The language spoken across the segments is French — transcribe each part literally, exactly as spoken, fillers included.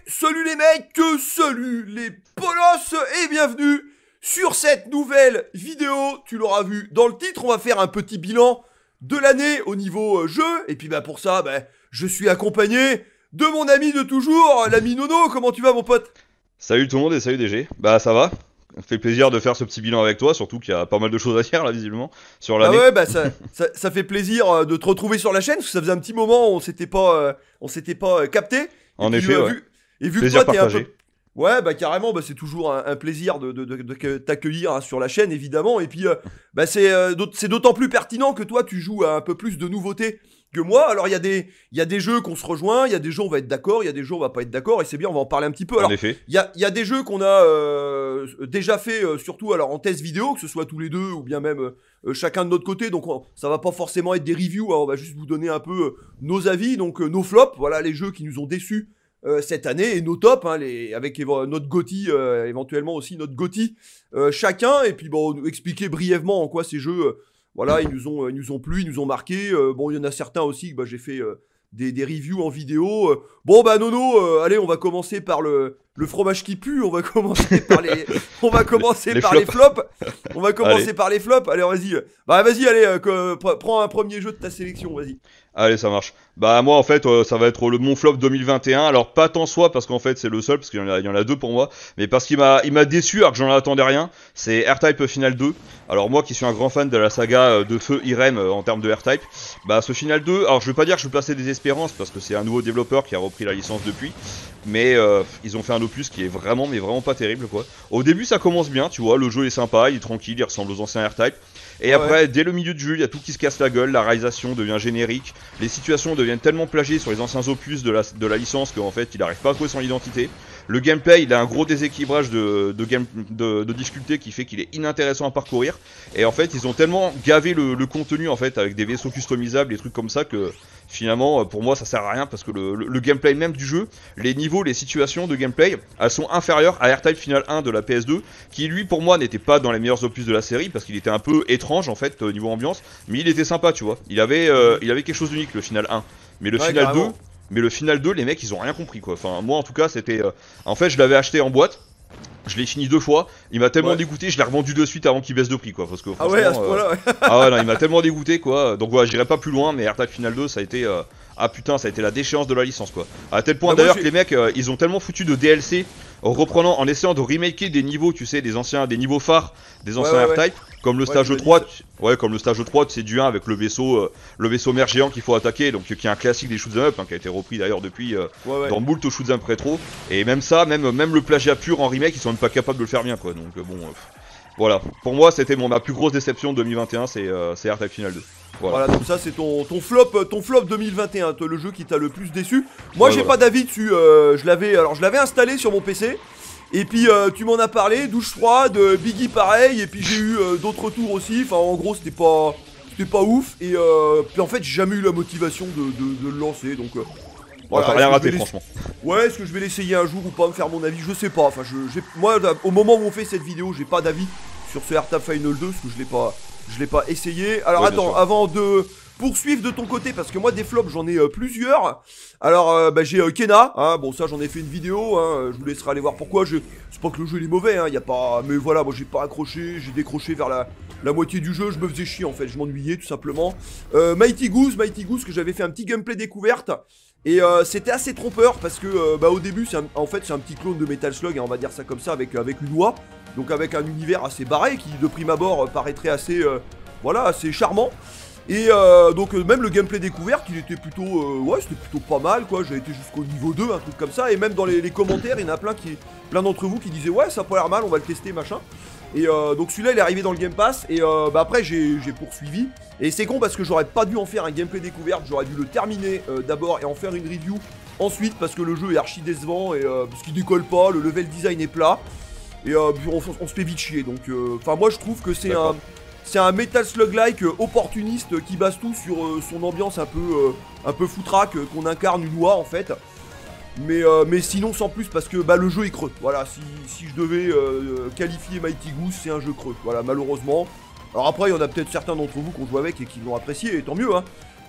salut les mecs, salut les polos et bienvenue sur cette nouvelle vidéo. Tu l'auras vu dans le titre, on va faire un petit bilan de l'année au niveau euh, jeu. Et puis bah pour ça, bah, je suis accompagné de mon ami de toujours, l'ami Nono. Comment tu vas mon pote? Salut tout le monde et salut D G. Bah ça va, ça fait plaisir de faire ce petit bilan avec toi, surtout qu'il y a pas mal de choses à dire là visiblement sur Bah l'année. ouais, bah ça, ça, ça fait plaisir euh, de te retrouver sur la chaîne, parce que ça faisait un petit moment où on s'était pas, euh, on s'était pas euh, capté. Et En puis, effet, euh, ouais. vu, et vu Plaisir que toi t'es un partagé. peu... Ouais, bah carrément, bah, c'est toujours un, un plaisir de, de, de, de t'accueillir hein, sur la chaîne, évidemment. Et puis, euh, bah, c'est euh, d'aut- c'est d'autant plus pertinent que toi, tu joues à un peu plus de nouveautés que moi. Alors, il y, a des- il y a des jeux qu'on se rejoint, il y a des jeux on va être d'accord, il y a des jeux on va pas être d'accord, et c'est bien, on va en parler un petit peu. En Alors, effet. il y a, il y a des jeux qu'on a euh, déjà fait, euh, surtout alors en test vidéo, que ce soit tous les deux ou bien même euh, euh, chacun de notre côté. Donc, on- ça va pas forcément être des reviews, hein, on va juste vous donner un peu euh, nos avis, donc euh, nos flops, voilà les jeux qui nous ont déçus euh, cette année et nos tops, hein, les, avec évo- notre GOTY, euh, éventuellement aussi notre GOTY euh, chacun, et puis bon, nous expliquer brièvement en quoi ces jeux, euh, voilà, ils nous ont, euh, ils nous ont plu, ils nous ont marqué. Euh, bon, il y en a certains aussi que bah, j'ai fait euh, des, des reviews en vidéo. Euh, bon bah Nono, euh, allez, on va commencer par le, le fromage qui pue, on va commencer par les, on va commencer Les par les flops. flops. On va commencer Allez. par les flops. Allez, vas-y, bah vas-y, allez, euh, que- pr- prends un premier jeu de ta sélection, vas-y. Allez, ça marche. Bah moi en fait euh, ça va être le mon flop deux mille vingt et un. Alors pas tant soit parce qu'en fait c'est le seul parce qu'il y en a, il y en a deux pour moi, mais parce qu'il m'a il m'a déçu alors que j'en attendais rien. C'est R-Type Final deux. Alors moi qui suis un grand fan de la saga euh, de feu Irem euh, en termes de R-Type, bah ce Final deux, alors je vais pas dire que je plaçais des espérances parce que c'est un nouveau développeur qui a repris la licence depuis, mais euh, ils ont fait un opus qui est vraiment mais vraiment pas terrible quoi. Au début ça commence bien, tu vois, le jeu est sympa, il est tranquille, il ressemble aux anciens R-Type. Et Ouais, après, ouais. dès le milieu du jeu, il y a tout qui se casse la gueule, la réalisation devient générique, les situations deviennent tellement plagiées sur les anciens opus de la, de la licence qu'en fait, il n'arrive pas à trouver son identité. Le gameplay, il a un gros déséquilibrage de, de, game, de, de difficulté qui fait qu'il est inintéressant à parcourir. Et en fait, ils ont tellement gavé le, le contenu en fait avec des vaisseaux customisables, des trucs comme ça que finalement, pour moi, ça sert à rien parce que le, le, le gameplay même du jeu, les niveaux, les situations de gameplay, elles sont inférieures à R-Type Final un de la P S deux, qui lui, pour moi, n'était pas dans les meilleurs opus de la série parce qu'il était un peu étrange en fait au niveau ambiance, mais il était sympa, tu vois. Il avait, euh, il avait quelque chose d'unique le Final un, mais le Ouais, Final deux, carrément. mais le Final deux, les mecs, ils ont rien compris quoi. Enfin, moi en tout cas, c'était, euh, en fait, je l'avais acheté en boîte. Je l'ai fini deux fois, il m'a tellement Ouais. dégoûté, je l'ai revendu de suite avant qu'il baisse de prix quoi, parce que Ah ouais, à ce franchement, euh, point-là, ouais. ah ouais non, il m'a tellement dégoûté quoi, donc voilà, j'irai pas plus loin, mais R-Type Final deux ça a été, euh, ah putain, ça a été la déchéance de la licence quoi. À tel point Bah, moi, d'ailleurs j'ai- que les mecs, euh, ils ont tellement foutu de D L C, en reprenant, en essayant de remaker des niveaux, tu sais, des anciens, des niveaux phares, des Ouais, anciens ouais, ouais. R-Type, comme le Ouais, stage tu m'as dit trois, ça. tu- ouais, comme le stage trois, c'est du un avec le vaisseau, euh, le vaisseau mère géant qu'il faut attaquer, donc qui est un classique des shoot'em up, hein, qui a été repris d'ailleurs depuis, euh, Ouais, ouais. dans moult shoot'em up rétro, et même ça, même, même le plagiat pur en remake, ils sont même pas capables de le faire bien quoi, donc euh, bon, euh, voilà. Pour moi, c'était mon ma plus grosse déception de deux mille vingt et un, c'est euh, c'est R-Type Final deux. Voilà. Voilà, donc ça c'est ton, ton flop, euh, ton flop deux mille vingt et un, toi, le jeu qui t'a le plus déçu. Moi Ouais, j'ai voilà. pas d'avis dessus, euh, je l'avais, alors je l'avais installé sur mon P C. Et puis euh, tu m'en as parlé, douche froide, euh, Biggie pareil, et puis j'ai eu euh, d'autres retours aussi. Enfin en gros c'était pas, c'était pas ouf. Et euh, puis en fait j'ai jamais eu la motivation de, de- de le lancer, donc. Euh, Ouais, voilà, t'as est-ce rien que je raté vais l'ess- franchement. Ouais, est-ce que je vais l'essayer un jour ou pas, me faire mon avis, je sais pas. Enfin, je, j'ai- moi, là, au moment où on fait cette vidéo, j'ai pas d'avis sur ce R-Type Final deux, parce que je l'ai pas, je l'ai pas essayé. Alors Ouais, bien attends, sûr. avant de poursuivre de ton côté, parce que moi des flops j'en ai euh, plusieurs. Alors euh, bah, j'ai euh, Kena, hein, bon ça j'en ai fait une vidéo, hein, je vous laisserai aller voir pourquoi. Je... C'est pas que le jeu il est mauvais, hein, y a pas, mais voilà, moi j'ai pas accroché, j'ai décroché vers la, la moitié du jeu, je me faisais chier en fait, je m'ennuyais tout simplement. Euh, Mighty Goose, Mighty Goose que j'avais fait un petit gameplay découverte. Et euh, c'était assez trompeur parce que euh, bah, au début c'est un- en fait c'est un petit clone de Metal Slug, hein, on va dire ça comme ça, avec, avec une oie. Donc avec un univers assez barré qui de prime abord euh, paraîtrait assez, euh, voilà, assez charmant. Et euh, donc euh, même le gameplay découverte il était plutôt, euh, ouais c'était plutôt pas mal quoi, j'ai été jusqu'au niveau deux, un truc comme ça. Et même dans les, les commentaires il y en a plein, qui, plein d'entre vous qui disaient ouais ça a pas l'air mal, on va le tester machin. Et euh, donc celui-là il est arrivé dans le Game Pass et euh, bah après j'ai j'ai poursuivi. Et c'est con parce que j'aurais pas dû en faire un gameplay découverte, j'aurais dû le terminer euh, d'abord et en faire une review ensuite parce que le jeu est archi décevant et euh, parce qu'il décolle pas, le level design est plat. Et euh, puis on, on se fait vite chier donc enfin euh, moi je trouve que c'est un... D'accord. C'est un Metal Slug-like euh, opportuniste euh, qui base tout sur euh, son ambiance un peu, euh, un peu foutraque, euh, qu'on incarne une oie en fait. Mais, euh, mais sinon sans plus parce que bah, le jeu est creux. Voilà, si, si je devais euh, qualifier Mighty Goose, c'est un jeu creux. Voilà, malheureusement. Alors après, il y en a peut-être certains d'entre vous qui ont joué avec et qui l'ont apprécié, et tant mieux, hein.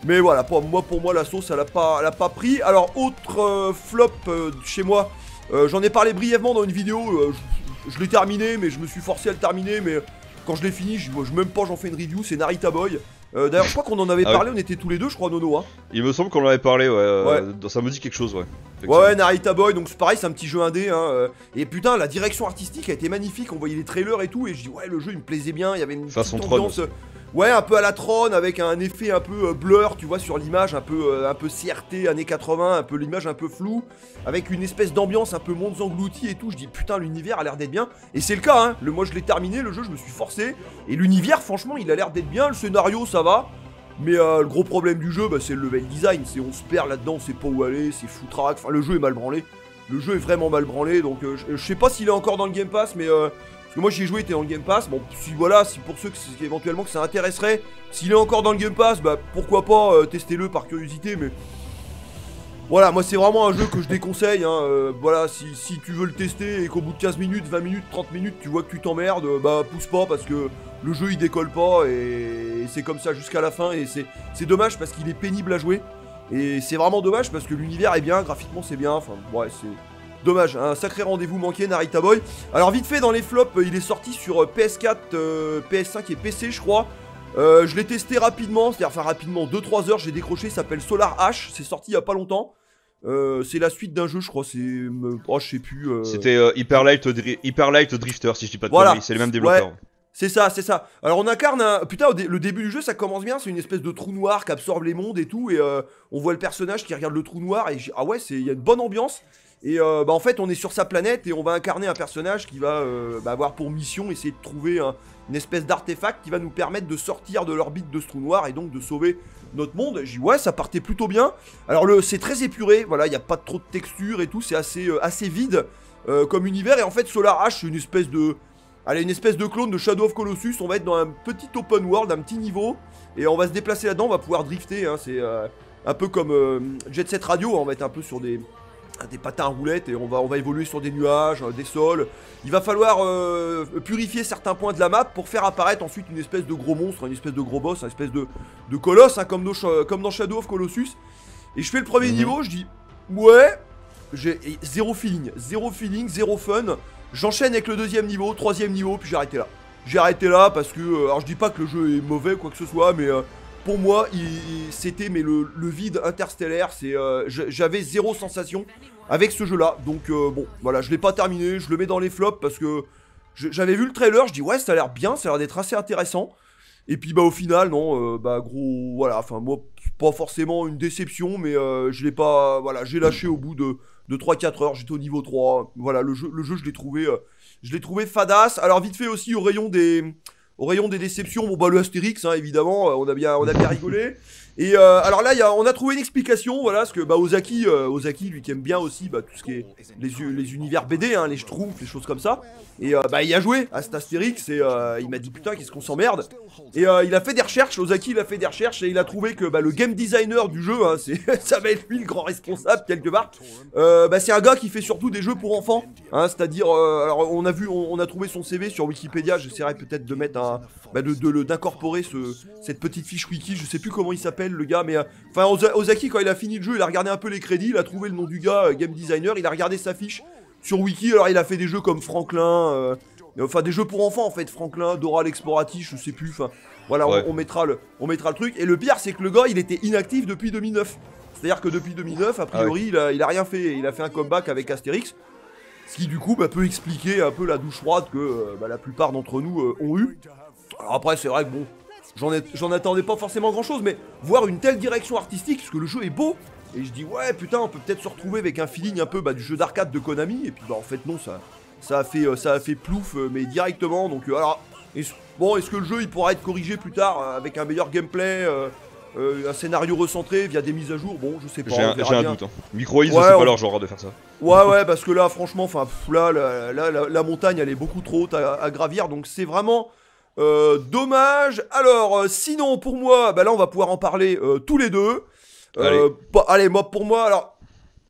Mais voilà, pour moi, pour moi la sauce, elle a pas, elle a pas pris. Alors, autre euh, flop euh, chez moi, euh, j'en ai parlé brièvement dans une vidéo. Euh, je je l'ai terminé, mais je me suis forcé à le terminer. Mais quand je l'ai fini, je, je même pas, j'en fais une review. C'est Narita Boy. Euh, D'ailleurs, je crois qu'on en avait Ah parlé. oui. On était tous les deux, je crois, Nono. Hein. Il me semble qu'on en avait parlé, ouais. euh, Ouais. Ça me dit quelque chose, ouais. Ouais, ouais, Narita Boy, donc c'est pareil, c'est un petit jeu indé, hein, euh, et putain, la direction artistique a été magnifique, on voyait les trailers et tout, et je dis ouais, le jeu il me plaisait bien, il y avait une Façon petite Tron ambiance, aussi. euh, ouais, un peu à la Tron, avec un effet un peu euh, blur, tu vois, sur l'image, un peu, euh, un peu C R T, années quatre-vingts, un peu l'image un peu floue, avec une espèce d'ambiance un peu mondes engloutis et tout, je dis putain, l'univers a l'air d'être bien, et c'est le cas, hein, le, moi je l'ai terminé, le jeu, je me suis forcé, et l'univers, franchement, il a l'air d'être bien, le scénario, ça va. Mais euh, le gros problème du jeu, bah, c'est le level design, c'est on se perd là-dedans, on sait pas où aller, c'est foutraque, enfin le jeu est mal branlé. Le jeu est vraiment mal branlé, donc euh, je, je sais pas s'il est encore dans le Game Pass, mais euh, parce que moi j'y ai joué, il était dans le Game Pass. Bon, si voilà, si pour ceux qui éventuellement que ça intéresserait, s'il est encore dans le Game Pass, bah pourquoi pas euh, tester-le par curiosité, mais voilà, moi c'est vraiment un jeu que je déconseille. Hein, euh, voilà, si, si tu veux le tester et qu'au bout de quinze minutes, vingt minutes, trente minutes, tu vois que tu t'emmerdes, euh, bah pousse pas parce que le jeu il décolle pas et, et c'est comme ça jusqu'à la fin et c'est dommage parce qu'il est pénible à jouer. Et c'est vraiment dommage parce que l'univers est bien, graphiquement c'est bien, enfin ouais c'est dommage, un sacré rendez-vous manqué Narita Boy. Alors vite fait dans les flops, il est sorti sur P S quatre, euh, P S cinq et P C je crois. Euh, je l'ai testé rapidement, c'est-à-dire enfin rapidement, deux trois heures j'ai décroché, ça s'appelle Solar H, c'est sorti il y a pas longtemps. Euh, c'est la suite d'un jeu je crois, c'est... Euh, oh je sais plus... Euh... C'était euh, Hyper, Light Dri- Hyper Light Drifter, si je dis pas de Voilà. conneries, c'est les mêmes développeurs. Ouais. C'est ça, c'est ça. Alors on incarne un... Putain, dé... le début du jeu, ça commence bien, c'est une espèce de trou noir qui absorbe les mondes et tout, et euh, on voit le personnage qui regarde le trou noir, et ah ouais, il y a une bonne ambiance. Et euh, bah en fait, on est sur sa planète, et on va incarner un personnage qui va euh, bah, avoir pour mission essayer de trouver un... une espèce d'artefact qui va nous permettre de sortir de l'orbite de ce trou noir, et donc de sauver notre monde. J'ai dit ouais, ça partait plutôt bien. Alors le... c'est très épuré, voilà, il n'y a pas trop de texture et tout, c'est assez, euh, assez vide euh, comme univers, et en fait, Solar H, c'est une espèce de... Allez, une espèce de clone de Shadow of Colossus, on va être dans un petit open world, un petit niveau, et on va se déplacer là-dedans, on va pouvoir drifter, hein, c'est euh, un peu comme euh, Jet Set Radio, hein, on va être un peu sur des, des patins à roulettes, et on va, on va évoluer sur des nuages, euh, des sols. Il va falloir euh, purifier certains points de la map pour faire apparaître ensuite une espèce de gros monstre, une espèce de gros boss, une espèce de, de colosse, hein, comme, dans, comme dans Shadow of Colossus. Et je fais le premier Mhm. niveau, je dis, ouais, j'ai zéro feeling, zéro feeling, zéro fun. J'enchaîne avec le deuxième niveau, troisième niveau, puis j'ai arrêté là. J'ai arrêté là parce que, euh, alors je dis pas que le jeu est mauvais ou quoi que ce soit, mais euh, pour moi, c'était mais le, le vide interstellaire, c'est, euh, j'avais zéro sensation avec ce jeu-là. Donc euh, bon, voilà, je l'ai pas terminé, je le mets dans les flops parce que j'avais vu le trailer, je dis ouais, ça a l'air bien, ça a l'air d'être assez intéressant. Et puis bah au final, non, euh, bah gros, voilà, enfin moi, pas forcément une déception, mais euh, je l'ai pas, voilà, j'ai lâché au bout de... de trois quatre heures, j'étais au niveau trois, voilà, le jeu, le jeu je l'ai trouvé, euh, je l'ai trouvé fadasse. Alors vite fait aussi au rayon des, au rayon des déceptions, bon bah le Astérix, hein, évidemment, euh, on a bien, on a bien rigolé. Et euh, alors là, y a, on a trouvé une explication, voilà, parce que bah Ozaki, euh, Ozaki, lui qui aime bien aussi bah, tout ce qui est les, les univers B D, hein, les Schtroumpfs, les choses comme ça. Et euh, bah il a joué à cet Astérix et euh, il m'a dit putain qu'est-ce qu'on s'emmerde. Et euh, il a fait des recherches, Ozaki il a fait des recherches et il a trouvé que bah, le game designer du jeu, hein, ça va être lui le grand responsable quelque part. Euh, bah c'est un gars qui fait surtout des jeux pour enfants, hein, c'est-à-dire, euh, alors on a vu, on, on a trouvé son C V sur Wikipédia, j'essaierai peut-être de mettre un, bah, de, de, d'incorporer ce, cette petite fiche wiki, je sais plus comment il s'appelle le gars, mais enfin euh, Ozaki quand il a fini le jeu, il a regardé un peu les crédits, il a trouvé le nom du gars, euh, game designer, il a regardé sa fiche sur Wiki, alors il a fait des jeux comme Franklin, euh, enfin des jeux pour enfants en fait, Franklin, Dora l'Exploratrice, je sais plus, enfin voilà, ouais. on, on, mettra le, on mettra le truc. Et le pire c'est que le gars il était inactif depuis deux mille neuf. C'est-à-dire que depuis deux mille neuf, a priori, ah ouais. il, a, il a rien fait, il a fait un comeback avec Astérix. Ce qui du coup bah, peut expliquer un peu la douche froide que euh, bah, la plupart d'entre nous euh, ont eu. Alors après c'est vrai que bon, j'en attendais pas forcément grand chose, mais voir une telle direction artistique, parce que le jeu est beau. Et je dis ouais putain on peut peut-être se retrouver avec un feeling un peu bah, du jeu d'arcade de Konami. Et puis bah en fait non, ça, ça, a, fait, euh, ça a fait plouf euh, mais directement. Donc euh, alors est bon est-ce que le jeu il pourra être corrigé plus tard euh, avec un meilleur gameplay, euh, euh, un scénario recentré via des mises à jour? Bon je sais pas. J'ai un, un doute. Hein. Microïs ouais, c'est on... pas leur genre de faire ça. Ouais ouais parce que là franchement enfin là, là, là la, la montagne elle est beaucoup trop haute à, à gravir. Donc c'est vraiment euh, dommage. Alors euh, sinon pour moi bah là on va pouvoir en parler euh, tous les deux. Allez. Euh, bah, allez, moi pour moi, alors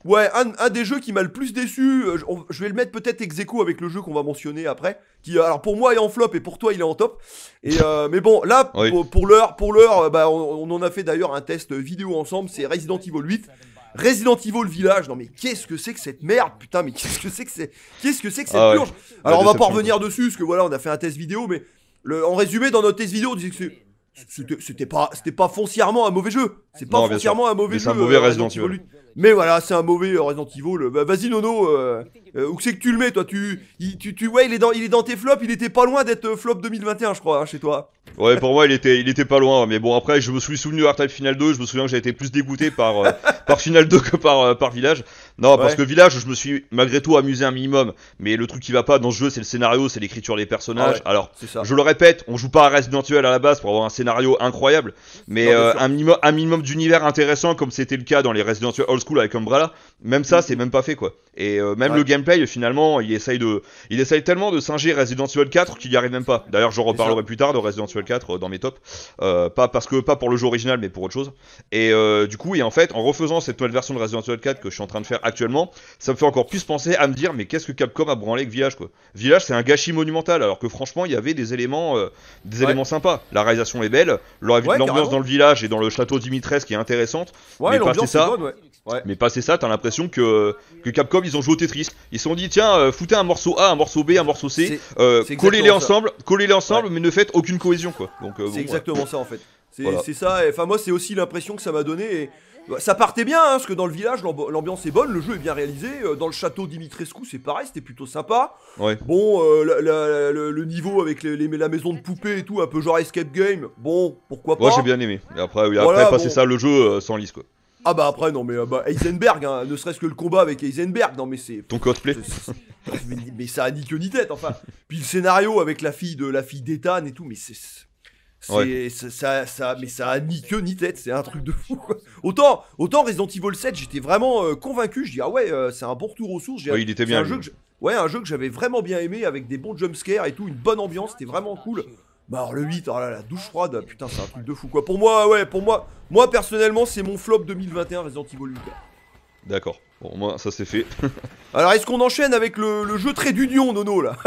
Ouais, un, un des jeux qui m'a le plus déçu, euh, je, on- je vais le mettre peut-être ex aequo avec le jeu qu'on va mentionner après, qui alors pour moi est en flop et pour toi il est en top. Et euh, mais bon, là Oui. pour, pour l'heure, pour l'heure, euh, bah, on, on en a fait d'ailleurs un test vidéo ensemble, c'est Resident Evil huit. Resident Evil Village, non mais qu'est-ce que c'est que cette merde, putain, mais qu'est-ce que c'est que c'est, qu'est-ce que c'est que cette Ah ouais. purge. La Alors on va pas déception, revenir dessus, parce que voilà, on a fait un test vidéo, mais le, en résumé, dans notre test vidéo, on disait que c'est- c'était c'était pas, c'était pas foncièrement un mauvais jeu. C'est pas Non, bien foncièrement un mauvais Mais jeu. c'est un mauvais euh, Resident Evil. huit. Mais voilà, c'est un mauvais euh, Resident Evil. Bah, vas-y Nono, euh, euh, où c'est que tu le mets toi, tu, il, tu, tu, ouais, il est dans, il est dans tes flops. Il était pas loin d'être euh, flop deux mille vingt et un, je crois, hein, chez toi. Ouais, pour moi, il était, il était pas loin. Mais bon, après, je me suis souvenu de R-Type Final deux. Je me souviens que j'ai été plus dégoûté par, euh, par Final deux que par, euh, par Village. Non, parce Ouais. que Village, je me suis malgré tout amusé un minimum. Mais le truc qui va pas dans ce jeu, c'est le scénario, c'est l'écriture des personnages. Ah ouais. Alors, C'est ça. je le répète, on joue pas à Resident Evil à la base pour avoir un scénario incroyable. Mais Non, bien euh, sûr. un, minimum, un minimum d'univers intéressant, comme c'était le cas dans les Resident Evil Old School avec Umbrella. Même ça, c'est même pas fait, quoi. Et euh, même Ouais. le gameplay, finalement, il essaye de, il essaye tellement de singer Resident Evil quatre qu'il y arrive même pas. D'ailleurs, j'en reparlerai plus tard de Resident Evil quatre euh, dans mes tops. Euh, pas parce que pas pour le jeu original, mais pour autre chose. Et euh, du coup, et en fait, en refaisant cette nouvelle version de Resident Evil quatre que je suis en train de faire actuellement, ça me fait encore plus penser à me dire, mais qu'est-ce que Capcom a branlé avec Village, quoi. Village, c'est un gâchis monumental, alors que franchement, il y avait des éléments, euh, des Ouais. éléments sympas. La réalisation est belle, l'ambiance Ouais, carrément. dans le village et dans le château Dimitrescu est intéressante. Ouais, mais l'ambiance passer est ça, bonne, ouais. Ouais. mais passer ça, t'as l'impression que, que Capcom, ils ont joué au Tetris. Ils se sont dit, tiens, euh, foutez un morceau A, un morceau B, un morceau C, C'est- euh, c'est collez-les exactement ça. ensemble, collez-les ensemble, mais ne faites aucune cohésion, quoi. Donc, euh, bon, C'est exactement ça en fait. C'est Voilà. c'est ça, et, enfin moi c'est aussi l'impression que ça m'a donné. Et, bah, ça partait bien, hein, parce que dans le village l'amb- l'ambiance est bonne, le jeu est bien réalisé. euh, Dans le château Dimitrescu c'est pareil, c'était plutôt sympa. ouais. Bon, euh, la- la- le, le niveau avec les, les- la maison de poupée et tout, un peu genre escape game, bon, pourquoi pas. Moi, j'ai bien aimé. Et après, oui, après Voilà, passer bon. ça, le jeu euh, sans lisse, quoi. Ah bah après non mais euh, bah, Heisenberg, hein, ne serait-ce que le combat avec Heisenberg, non mais c'est... Ton cosplay. c'est- c'est- mais, mais ça a ni queue ni tête, enfin. Puis le scénario avec la fille de la fille d'Ethan et tout, mais c'est... C'est Ouais. c'est- ça, ça, mais ça a ni queue ni tête, c'est un truc de fou. Quoi. Autant, autant Resident Evil sept, j'étais vraiment euh, convaincu. Je dis ah ouais, euh, c'est un bon retour aux sources. J'ai- Ouais, il était c'est bien, Un lui. jeu que j'ai- ouais, un jeu que j'avais vraiment bien aimé avec des bons jumpscares et tout, une bonne ambiance, c'était vraiment cool. Bah alors le huit, oh là, la douche froide, putain, c'est un truc de fou quoi. Pour moi, ouais, pour moi, moi personnellement, c'est mon flop deux mille vingt et un Resident Evil huit. D'accord. Bon, moi, ça c'est fait. Alors est-ce qu'on enchaîne avec le, le jeu trait d'union, Nono là?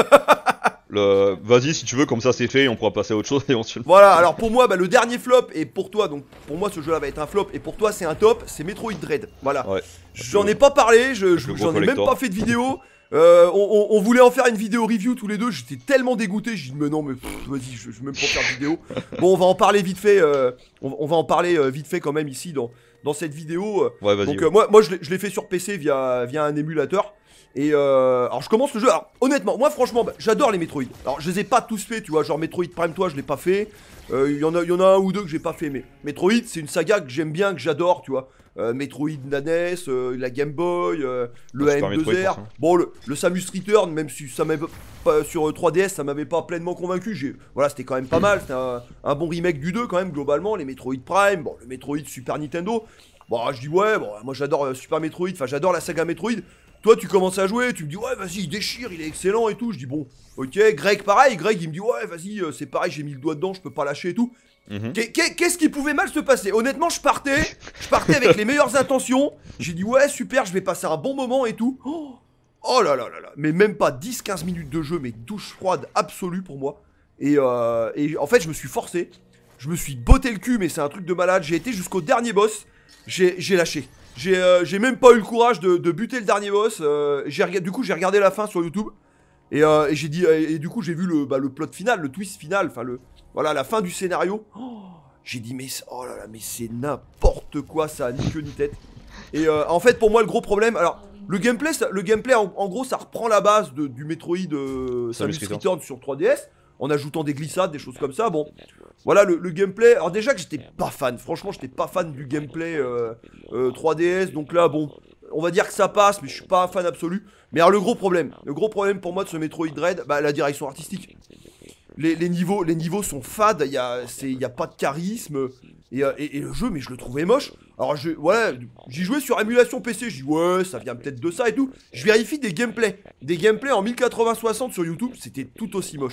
Le... Vas-y, si tu veux, comme ça c'est fait, et on pourra passer à autre chose éventuellement. Voilà, alors pour moi, bah, le dernier flop, et pour toi, donc pour moi ce jeu-là va être un flop, et pour toi c'est un top, c'est Metroid Dread. Voilà. Ouais. J'en ai pas parlé, je, je- le gros j'en ai même collector. pas fait de vidéo. Euh, on, on- on voulait en faire une vidéo review tous les deux, j'étais tellement dégoûté, j'ai dit mais non mais pff, vas-y, je, je vais même pas faire de vidéo. Bon, on va en parler vite fait, euh, on, on va en parler euh, vite fait quand même ici dans, dans cette vidéo. euh. Ouais, vas-y. Donc ouais. euh, moi, moi je l'ai- je l'ai fait sur P C via, via un émulateur. Et euh, alors je commence le jeu. Alors honnêtement, moi franchement, bah, j'adore les Metroid. Alors je les ai pas tous faits, tu vois, genre Metroid Prime, toi, je l'ai pas fait. Euh, Il y en a, il y en a un ou deux que j'ai pas fait, mais Metroid, c'est une saga que j'aime bien, que j'adore, tu vois. Euh, Metroid N A N E S, euh, la Game Boy, euh, le Ah, Super A M deux Metroid, R. pour ça. Bon, le, le Samus Return, même si ça m'avait pas sur euh, trois D S, ça m'avait pas pleinement convaincu. J'ai, voilà, c'était quand même pas mal. C'était un, un bon remake du deux quand même globalement. Les Metroid Prime, bon, le Metroid Super Nintendo. Bon, je dis ouais, bon, moi j'adore euh, Super Metroid, enfin j'adore la saga Metroid. Toi, tu commences à jouer, tu me dis ouais, vas-y, il déchire, il est excellent et tout. Je dis bon, ok. Greg, pareil. Greg, il me dit ouais, vas-y, euh, c'est pareil, j'ai mis le doigt dedans, je peux pas lâcher et tout. Mhm. Qu'est- qu'est- Qu'est-ce qui pouvait mal se passer? Honnêtement, je partais, je partais avec les meilleures intentions. J'ai dit ouais, super, je vais passer un bon moment et tout. Oh, oh là là là là, mais même pas dix quinze minutes de jeu, mais douche froide absolue pour moi. Et, euh, et en fait, je me suis forcé, je me suis botté le cul, mais c'est un truc de malade. J'ai été jusqu'au dernier boss, j'ai j'ai lâché. J'ai euh, j'ai même pas eu le courage de, de buter le dernier boss. Euh, j'ai rega- du coup, j'ai regardé la fin sur YouTube. Et, euh, et j'ai dit, et, et du coup, j'ai vu le, bah, le plot final, le twist final, enfin le, voilà, la fin du scénario. Oh, j'ai dit, mais, oh là là, mais c'est n'importe quoi, ça a ni queue ni tête. Et euh, en fait, pour moi, le gros problème, alors, le gameplay, ça- le gameplay en, en gros, ça reprend la base de- du Metroid euh, Samus Samus Returns. Returns sur trois D S, en ajoutant des glissades, des choses comme ça. Bon, voilà, le, le gameplay. Alors, déjà que j'étais pas fan, franchement, j'étais pas fan du gameplay euh, euh, trois D S, donc là, bon, on va dire que ça passe, mais je suis pas un fan absolu. Mais alors, le gros problème, le gros problème pour moi de ce Metroid Dread, bah, la direction artistique. Les, les niveaux, les niveaux sont fades, il y a, c'est- y a pas de charisme. Et, euh, et- et le jeu, mais je le trouvais moche. Alors, je, voilà, j'y jouais sur émulation P C. Je dis, ouais, ça vient peut-être de ça et tout. Je vérifie des gameplays. Des gameplays en mille quatre-vingts soixante sur YouTube, c'était tout aussi moche.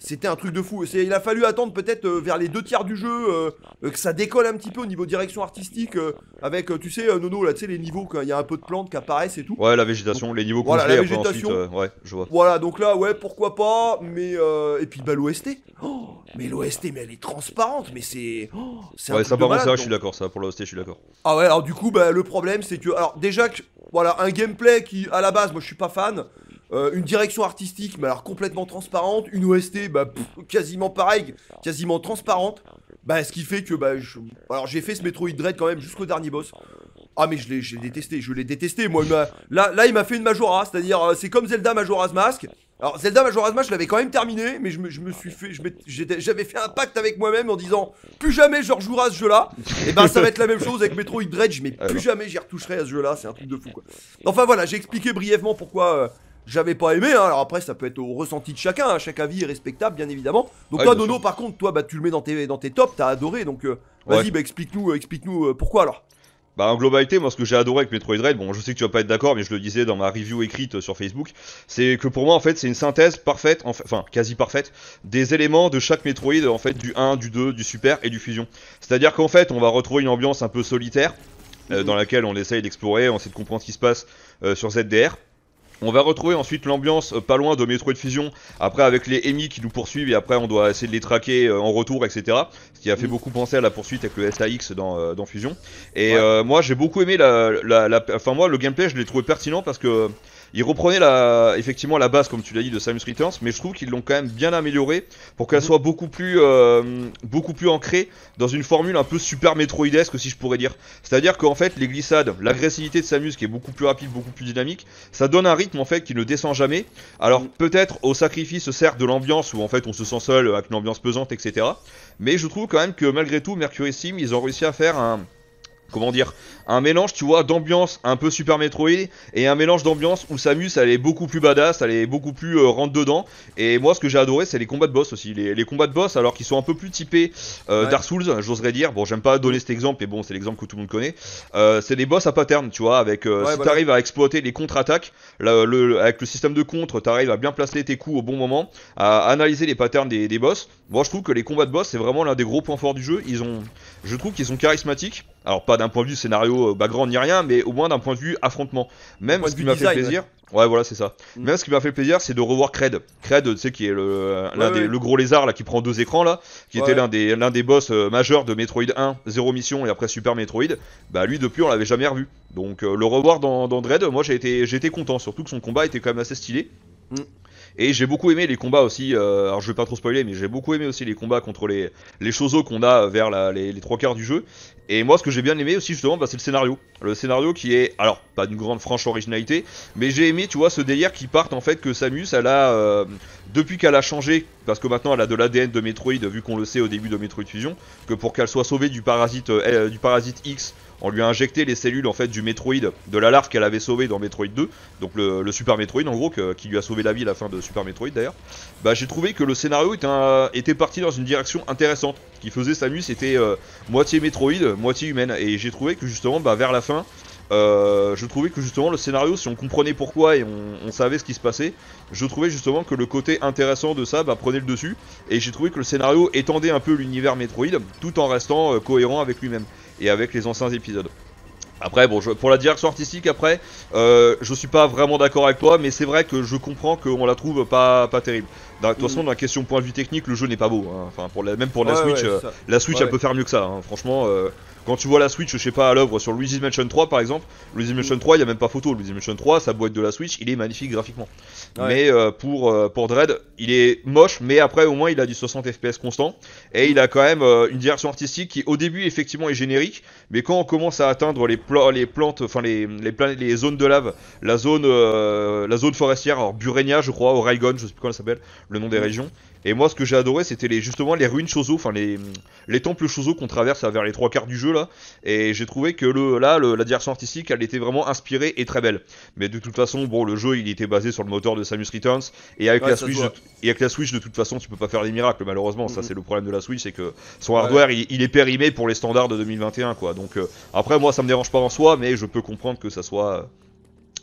c'était un truc de fou. Il a fallu attendre peut-être euh, vers les deux tiers du jeu euh, euh, que ça décolle un petit peu au niveau direction artistique euh, avec, euh, tu sais, euh, Nono, là, tu sais, les niveaux, quand il y a un peu de plantes qui apparaissent et tout. Ouais, la végétation, donc, les niveaux voilà, congelés, la après ensuite, végétation. euh, ouais, je vois. Voilà, donc là, ouais, pourquoi pas, mais... Euh, et puis, bah, l'O S T. Oh, mais l'O S T, mais elle est transparente, mais c'est... Oh, c'est un Ouais, truc ça de par contre, malade, ça, donc. je suis d'accord, ça, pour l'O S T, je suis d'accord. Ah ouais, alors du coup, bah, le problème, c'est que... Alors, déjà que, voilà, un gameplay qui, à la base, moi, je suis pas fan... Euh, une direction artistique, mais alors complètement transparente. Une O S T, bah, pff, quasiment pareil, quasiment transparente. Bah, ce qui fait que, bah, je... alors j'ai fait ce Metroid Dread quand même jusqu'au dernier boss. Ah, mais je l'ai je l'ai détesté, je l'ai détesté. Moi, il m'a- là, là, il m'a fait une Majora, c'est-à-dire, euh, c'est comme Zelda Majora's Mask. Alors, Zelda Majora's Mask, je l'avais quand même terminé, mais je me, je me suis fait. je m'étais- j'étais- J'avais fait un pacte avec moi-même en disant plus jamais je rejouerai à ce jeu-là. Et ben, ça va être la même chose avec Metroid Dread, mais Ah, plus non. jamais j'y retoucherai à ce jeu-là, c'est un truc de fou, quoi. Enfin, voilà, j'ai expliqué brièvement pourquoi. euh, J'avais pas aimé, hein. Alors après ça peut être au ressenti de chacun, hein. Chaque avis est respectable bien évidemment. Donc Ouais, toi bien Nono sûr. par contre, toi bah tu le mets dans tes, dans tes tops, t'as adoré, donc euh, vas-y Ouais. bah explique-nous euh, explique-nous euh, pourquoi alors. Bah en globalité, moi ce que j'ai adoré avec Metroid Dread, bon je sais que tu vas pas être d'accord, mais je le disais dans ma review écrite sur Facebook, c'est que pour moi en fait c'est une synthèse parfaite, en fait- enfin quasi parfaite, des éléments de chaque Metroid, en fait du un, du deux, du Super et du Fusion. C'est-à-dire qu'en fait on va retrouver une ambiance un peu solitaire, euh, dans laquelle on essaye d'explorer, on essaie de comprendre ce qui se passe euh, sur Z D R. On va retrouver ensuite l'ambiance euh, pas loin de Metroid Fusion, après avec les ennemis qui nous poursuivent et après on doit essayer de les traquer euh, en retour, et cetera. Ce qui a fait Mm. beaucoup penser à la poursuite avec le S A X dans, euh, dans Fusion. Et Ouais. euh, moi j'ai beaucoup aimé la, la, la- enfin moi le gameplay je l'ai trouvé pertinent parce que il reprenait la, effectivement la base comme tu l'as dit de Samus Returns, mais je trouve qu'ils l'ont quand même bien amélioré pour qu'elle Mhm. soit beaucoup plus, euh, beaucoup plus ancrée dans une formule un peu super Metroidesque si je pourrais dire. C'est-à-dire qu'en fait les glissades, l'agressivité de Samus qui est beaucoup plus rapide, beaucoup plus dynamique, ça donne un rythme en fait qui ne descend jamais. Alors Mhm. peut-être au sacrifice certes de l'ambiance où en fait on se sent seul avec une ambiance pesante, et cetera. Mais je trouve quand même que malgré tout Mercury Steam ils ont réussi à faire un, comment dire, un mélange, tu vois, d'ambiance un peu Super Metroid et un mélange d'ambiance où Samus elle est beaucoup plus badass, elle est beaucoup plus euh, rentre dedans. Et moi ce que j'ai adoré c'est les combats de boss aussi, les, les combats de boss alors qu'ils sont un peu plus typés euh, Ouais. Dark Souls, j'oserais dire. Bon, j'aime pas donner cet exemple, mais bon c'est l'exemple que tout le monde connaît. Euh, c'est des boss à pattern, tu vois, avec euh, Ouais, si voilà. t'arrives à exploiter les contre-attaques, le, le- avec le système de contre, t'arrives à bien placer tes coups au bon moment, à analyser les patterns des, des boss. Moi je trouve que les combats de boss c'est vraiment l'un des gros points forts du jeu. Ils ont, je trouve qu'ils sont charismatiques. Alors pas d'un point de vue scénario euh, background ni rien, mais au moins d'un point de vue affrontement. Même point ce de qui vue m'a fait design, plaisir, ouais voilà c'est ça. Mm. Même ce qui m'a fait plaisir c'est de revoir Cred. Cred, tu sais qui est le, l'un Ouais, des, ouais. le gros lézard là qui prend deux écrans là, qui Ouais. était l'un des, l'un des boss euh, majeurs de Metroid un, Zero Mission et après Super Metroid. Bah lui depuis on l'avait jamais revu. Donc euh, le revoir dans, dans Dread, moi j'ai été, j'ai été content, surtout que son combat était quand même assez stylé. Mm. Et j'ai beaucoup aimé les combats aussi, euh, alors je vais pas trop spoiler, mais j'ai beaucoup aimé aussi les combats contre les, les choses qu'on a vers la, les, les trois quarts du jeu. Et moi ce que j'ai bien aimé aussi justement, bah, c'est le scénario. Le scénario qui est, alors pas d'une grande franche originalité, mais j'ai aimé tu vois ce délire qui part en fait que Samus elle a, euh, depuis qu'elle a changé, parce que maintenant elle a de l'A D N de Metroid, vu qu'on le sait au début de Metroid Fusion, que pour qu'elle soit sauvée du parasite, euh, du parasite X, on lui a injecté les cellules en fait du Metroid, de la larve qu'elle avait sauvée dans Metroid deux, donc le, le Super Metroid en gros, que- qui lui a sauvé la vie à la fin de Super Metroid d'ailleurs. Bah j'ai trouvé que le scénario était, un- était parti dans une direction intéressante. Ce qui faisait Samus était euh, moitié Metroid, moitié humaine, et j'ai trouvé que justement bah, vers la fin, euh, je trouvais que justement le scénario, si on comprenait pourquoi et on, on savait ce qui se passait, je trouvais justement que le côté intéressant de ça bah, prenait le dessus, et j'ai trouvé que le scénario étendait un peu l'univers Metroid, tout en restant euh, cohérent avec lui-même et avec les anciens épisodes. Après, bon, je- pour la direction artistique, après, euh, je suis pas vraiment d'accord avec toi, mais c'est vrai que je comprends qu'on la trouve pas, pas terrible. D'un- De toute façon, Mhm. dans la question point de vue technique, le jeu n'est pas beau. Hein. Enfin, pour la, même pour la Ouais, Switch, ouais, euh, ça. la Switch Ouais, elle peut faire mieux que ça. Hein. Franchement, euh, quand tu vois la Switch, je sais pas, à l'œuvre sur Luigi's Mansion trois par exemple, Luigi's Mansion trois, il y a même pas photo. Luigi's Mansion trois, sa boîte de la Switch, il est magnifique graphiquement. Ouais. Mais euh, pour, euh, pour Dread, il est moche, mais après au moins il a du soixante F P S constant. Et il a quand même euh, une direction artistique qui au début effectivement est générique, mais quand on commence à atteindre les, pla- les plantes, enfin les, les, pla- les zones de lave, la zone, euh, la zone forestière, alors Burenia je crois, Oregon, je sais plus comment elle s'appelle, le nom des Mm. régions. Et moi ce que j'ai adoré c'était les, justement les ruines Chozo, enfin les, les temples Chozo qu'on traverse vers les trois quarts du jeu là. Et j'ai trouvé que le, là le, la direction artistique elle était vraiment inspirée et très belle. Mais de toute façon bon le jeu il était basé sur le moteur de Samus Returns. Et avec, Ouais, la ça se Switch, voit. de, et avec la Switch de toute façon tu peux pas faire des miracles malheureusement. Ça Mhm. c'est le problème de la Switch, c'est que son Ouais. hardware il, il est périmé pour les standards de deux mille vingt et un quoi. Donc euh, après moi ça me dérange pas en soi, mais je peux comprendre que ça soit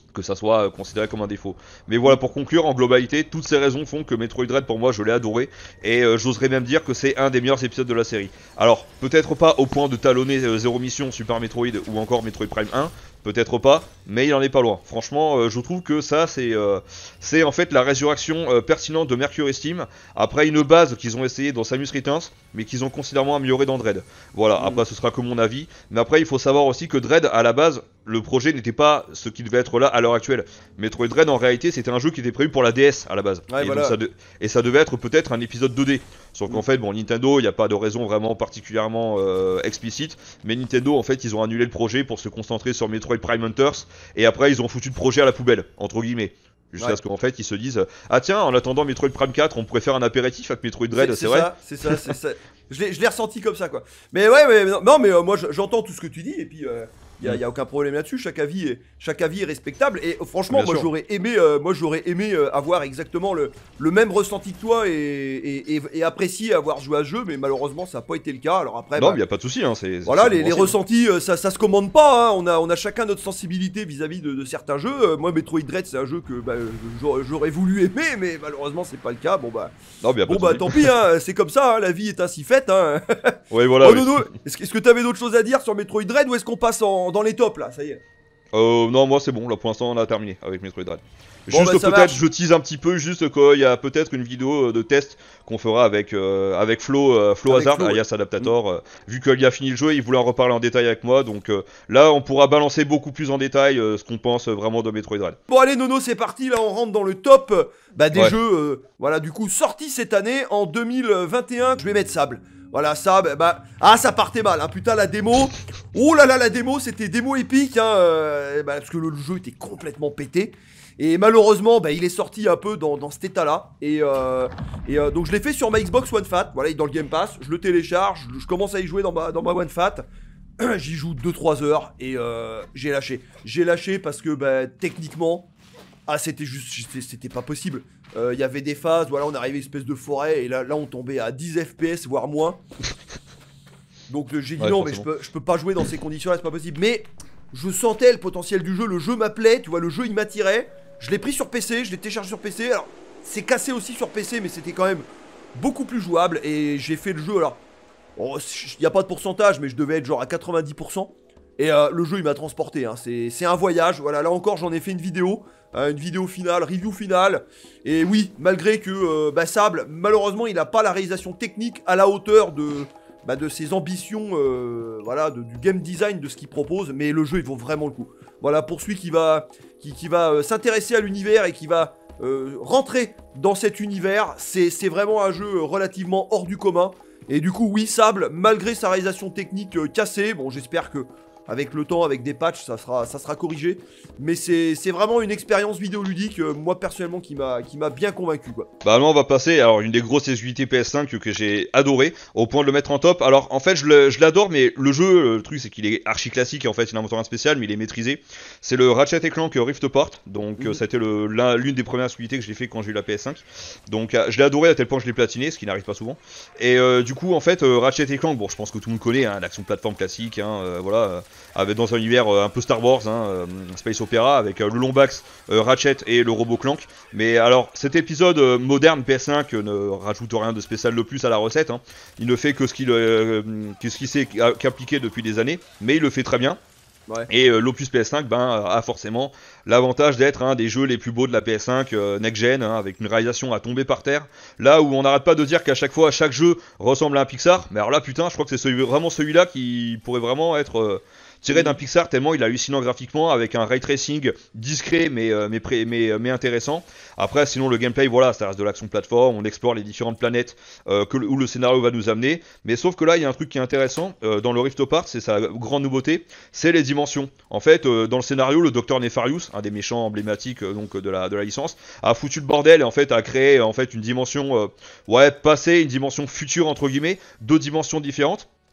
que ça soit euh, considéré comme un défaut. Mais voilà, pour conclure, en globalité, toutes ces raisons font que Metroid Dread, pour moi, je l'ai adoré, et euh, j'oserais même dire que c'est un des meilleurs épisodes de la série. Alors, peut-être pas au point de talonner euh, Zero Mission, Super Metroid ou encore Metroid Prime un, peut-être pas, mais il en est pas loin. Franchement, euh, je trouve que ça, c'est euh, c'est en fait la résurrection euh, pertinente de Mercury Steam, après une base qu'ils ont essayé dans Samus Returns, mais qu'ils ont considérablement amélioré dans Dread. Voilà, après ce sera que mon avis, mais après il faut savoir aussi que Dread, à la base, le projet n'était pas ce qui devait être là à l'heure actuelle. Metroid Dread, en réalité, c'était un jeu qui était prévu pour la D S à la base. Ouais, et, voilà. donc ça de... et ça devait être peut-être un épisode deux D. Sauf qu'en Mm. fait, bon, Nintendo, il n'y a pas de raison vraiment particulièrement euh, explicite, mais Nintendo, en fait, ils ont annulé le projet pour se concentrer sur Metroid Prime Hunters, et après, ils ont foutu le projet à la poubelle, entre guillemets. Jusqu'à Ouais. ce qu'en fait, ils se disent, ah tiens, en attendant Metroid Prime quatre, on pourrait faire un apéritif avec Metroid Dread, c'est vrai. ça, c'est ça, c'est ça. Je l'ai je l'ai ressenti comme ça, quoi. Mais ouais, mais non, non, mais euh, moi je- j'entends tout ce que tu dis, et puis il euh, y, a, y a aucun problème là-dessus. Chaque avis est, chaque avis est respectable. Et euh, franchement, Bien moi sûr. j'aurais aimé, euh, moi j'aurais aimé euh, avoir exactement le, le même ressenti que toi et, et, et- et apprécier avoir joué à ce jeu, mais malheureusement ça n'a pas été le cas. Alors après, Non, bah, mais il n'y a pas de souci, hein, c'est. voilà, c'est les, les compréhensible. ressentis, euh, ça, ça se commande pas. Hein. On, a, on a chacun notre sensibilité vis-à-vis de, de certains jeux. Euh, moi, Metroid Dread, c'est un jeu que bah, j'aurais j'aurais voulu aimer, mais malheureusement, c'est pas le cas. Bon, bah, Non, mais y a pas bon, de bah souci. tant pis, hein, c'est comme ça. Hein, la vie est ainsi faite. Hein. Ouais, voilà. Oh, oui. Nono, est-ce que est-ce que t'avais d'autres choses à dire sur Metroid Dread ou est-ce qu'on passe en- dans les tops là? Ça y est. Euh, non, moi c'est bon, là pour l'instant on a terminé avec Metroid Dread. Bon, Juste bah, ça peut-être, marche. je tease un petit peu, juste qu'il y a peut-être une vidéo euh, de test qu'on fera avec, euh, avec Flo, euh, Flo Avec Hazard, Flo, ouais. alias Adaptator. euh, vu qu'il a fini le jeu, il voulait en reparler en détail avec moi, donc euh, là on pourra balancer beaucoup plus en détail euh, ce qu'on pense euh, vraiment de Metroid Dread. Bon, allez, Nono, c'est parti. Là, on rentre dans le top euh, bah, des Ouais. jeux, euh, voilà, du coup, sortis cette année en deux mille vingt et un. Je vais mettre Sable. Voilà, ça, bah, bah, ah, ça partait mal, hein, putain, la démo. Oh là là, la démo, c'était démo épique, hein, euh, bah, parce que le, le jeu était complètement pété. Et malheureusement, bah, il est sorti un peu dans, dans cet état-là. Et, euh, et euh, donc, je l'ai fait sur ma Xbox One Fat. Voilà, il est dans le Game Pass. Je le télécharge, je, je commence à y jouer dans ma, dans ma One Fat. J'y joue deux trois heures et euh, j'ai lâché. J'ai lâché parce que, bah, techniquement, ah, c'était juste, c'était- c'était pas possible. Il y avait des phases, voilà, on arrivait à une espèce de forêt et là, là on tombait à dix F P S, voire moins. Donc euh, j'ai dit Ouais, non, mais je forcément. peux, je peux pas jouer dans ces conditions-là, c'est pas possible. Mais je sentais le potentiel du jeu, le jeu m'appelait, tu vois, le jeu il m'attirait. Je l'ai pris sur P C, je l'ai téléchargé sur P C. Alors, c'est cassé aussi sur P C, mais c'était quand même beaucoup plus jouable. Et j'ai fait le jeu, alors, il n'y a pas de pourcentage, mais je devais être genre à quatre-vingt-dix pour cent. Et euh, le jeu il m'a transporté, hein. c'est c'est un voyage, voilà, là encore j'en ai fait une vidéo, euh, une vidéo finale, review finale. Et oui, malgré que euh, bah, Sable, malheureusement il n'a pas la réalisation technique à la hauteur de, bah, de ses ambitions, euh, voilà, de- du game design de ce qu'il propose, mais le jeu il vaut vraiment le coup. Voilà, pour celui qui va, qui, qui va euh, s'intéresser à l'univers et qui va euh, rentrer dans cet univers, c'est c'est vraiment un jeu relativement hors du commun. Et du coup, oui, Sable, malgré sa réalisation technique euh, cassée, bon, j'espère que avec le temps, avec des patchs, ça sera, ça sera corrigé. Mais c'est c'est vraiment une expérience vidéoludique, euh, moi personnellement, qui m'a qui m'a bien convaincu, quoi. Bah là on va passer alors une des grosses exclusivités P S cinq que, que j'ai adoré au point de le mettre en top. Alors en fait je le- je l'adore, mais le jeu, le truc c'est qu'il est archi classique en fait, il n'invente rien de spécial mais il est maîtrisé. C'est le Ratchet et Clank Rift Apart, donc euh, Mhm. ça a été le- l'un- l'une des premières exclusivités que j'ai fait quand j'ai eu la P S cinq. Donc euh, je l'ai adoré à tel point que je l'ai platiné, ce qui n'arrive pas souvent. Et euh, du coup en fait euh, Ratchet et Clank, bon je pense que tout le monde connaît, hein, l'action plateforme classique, hein, euh, voilà, euh, avec dans un univers euh, un peu Star Wars, hein, euh, Space Opera, avec euh, le Lombax, euh, Ratchet et le robot Clank. Mais alors cet épisode euh, moderne P S cinq euh, ne rajoute rien de spécial de plus à la recette, hein. Il ne fait que ce qu'il euh, que ce qu'il sait qu'appliquer depuis des années, mais il le fait très bien. Ouais. Et euh, l'Opus P S cinq ben, a forcément l'avantage d'être un des jeux les plus beaux de la P S cinq euh, next-gen, hein, avec une réalisation à tomber par terre. Là où on n'arrête pas de dire qu'à chaque fois, chaque jeu ressemble à un Pixar, mais alors là, putain, je crois que c'est celui, vraiment celui-là qui pourrait vraiment être euh, tiré d'un Pixar, tellement il est hallucinant graphiquement, avec un ray tracing discret mais, euh, mais, pré- mais, mais intéressant. Après, sinon, le gameplay, voilà, ça reste de l'action plateforme, on explore les différentes planètes euh, que, où le scénario va nous amener. Mais sauf que là, il y a un truc qui est intéressant euh, dans le Rift Apart, c'est sa grande nouveauté, c'est les dimensions. En fait, euh, dans le scénario, le docteur Nefarious, un des méchants emblématiques euh, donc, de, la, de la licence, a foutu le bordel et en fait a créé en fait, une dimension euh, ouais, passée, une dimension future, entre guillemets, deux dimensions différentes.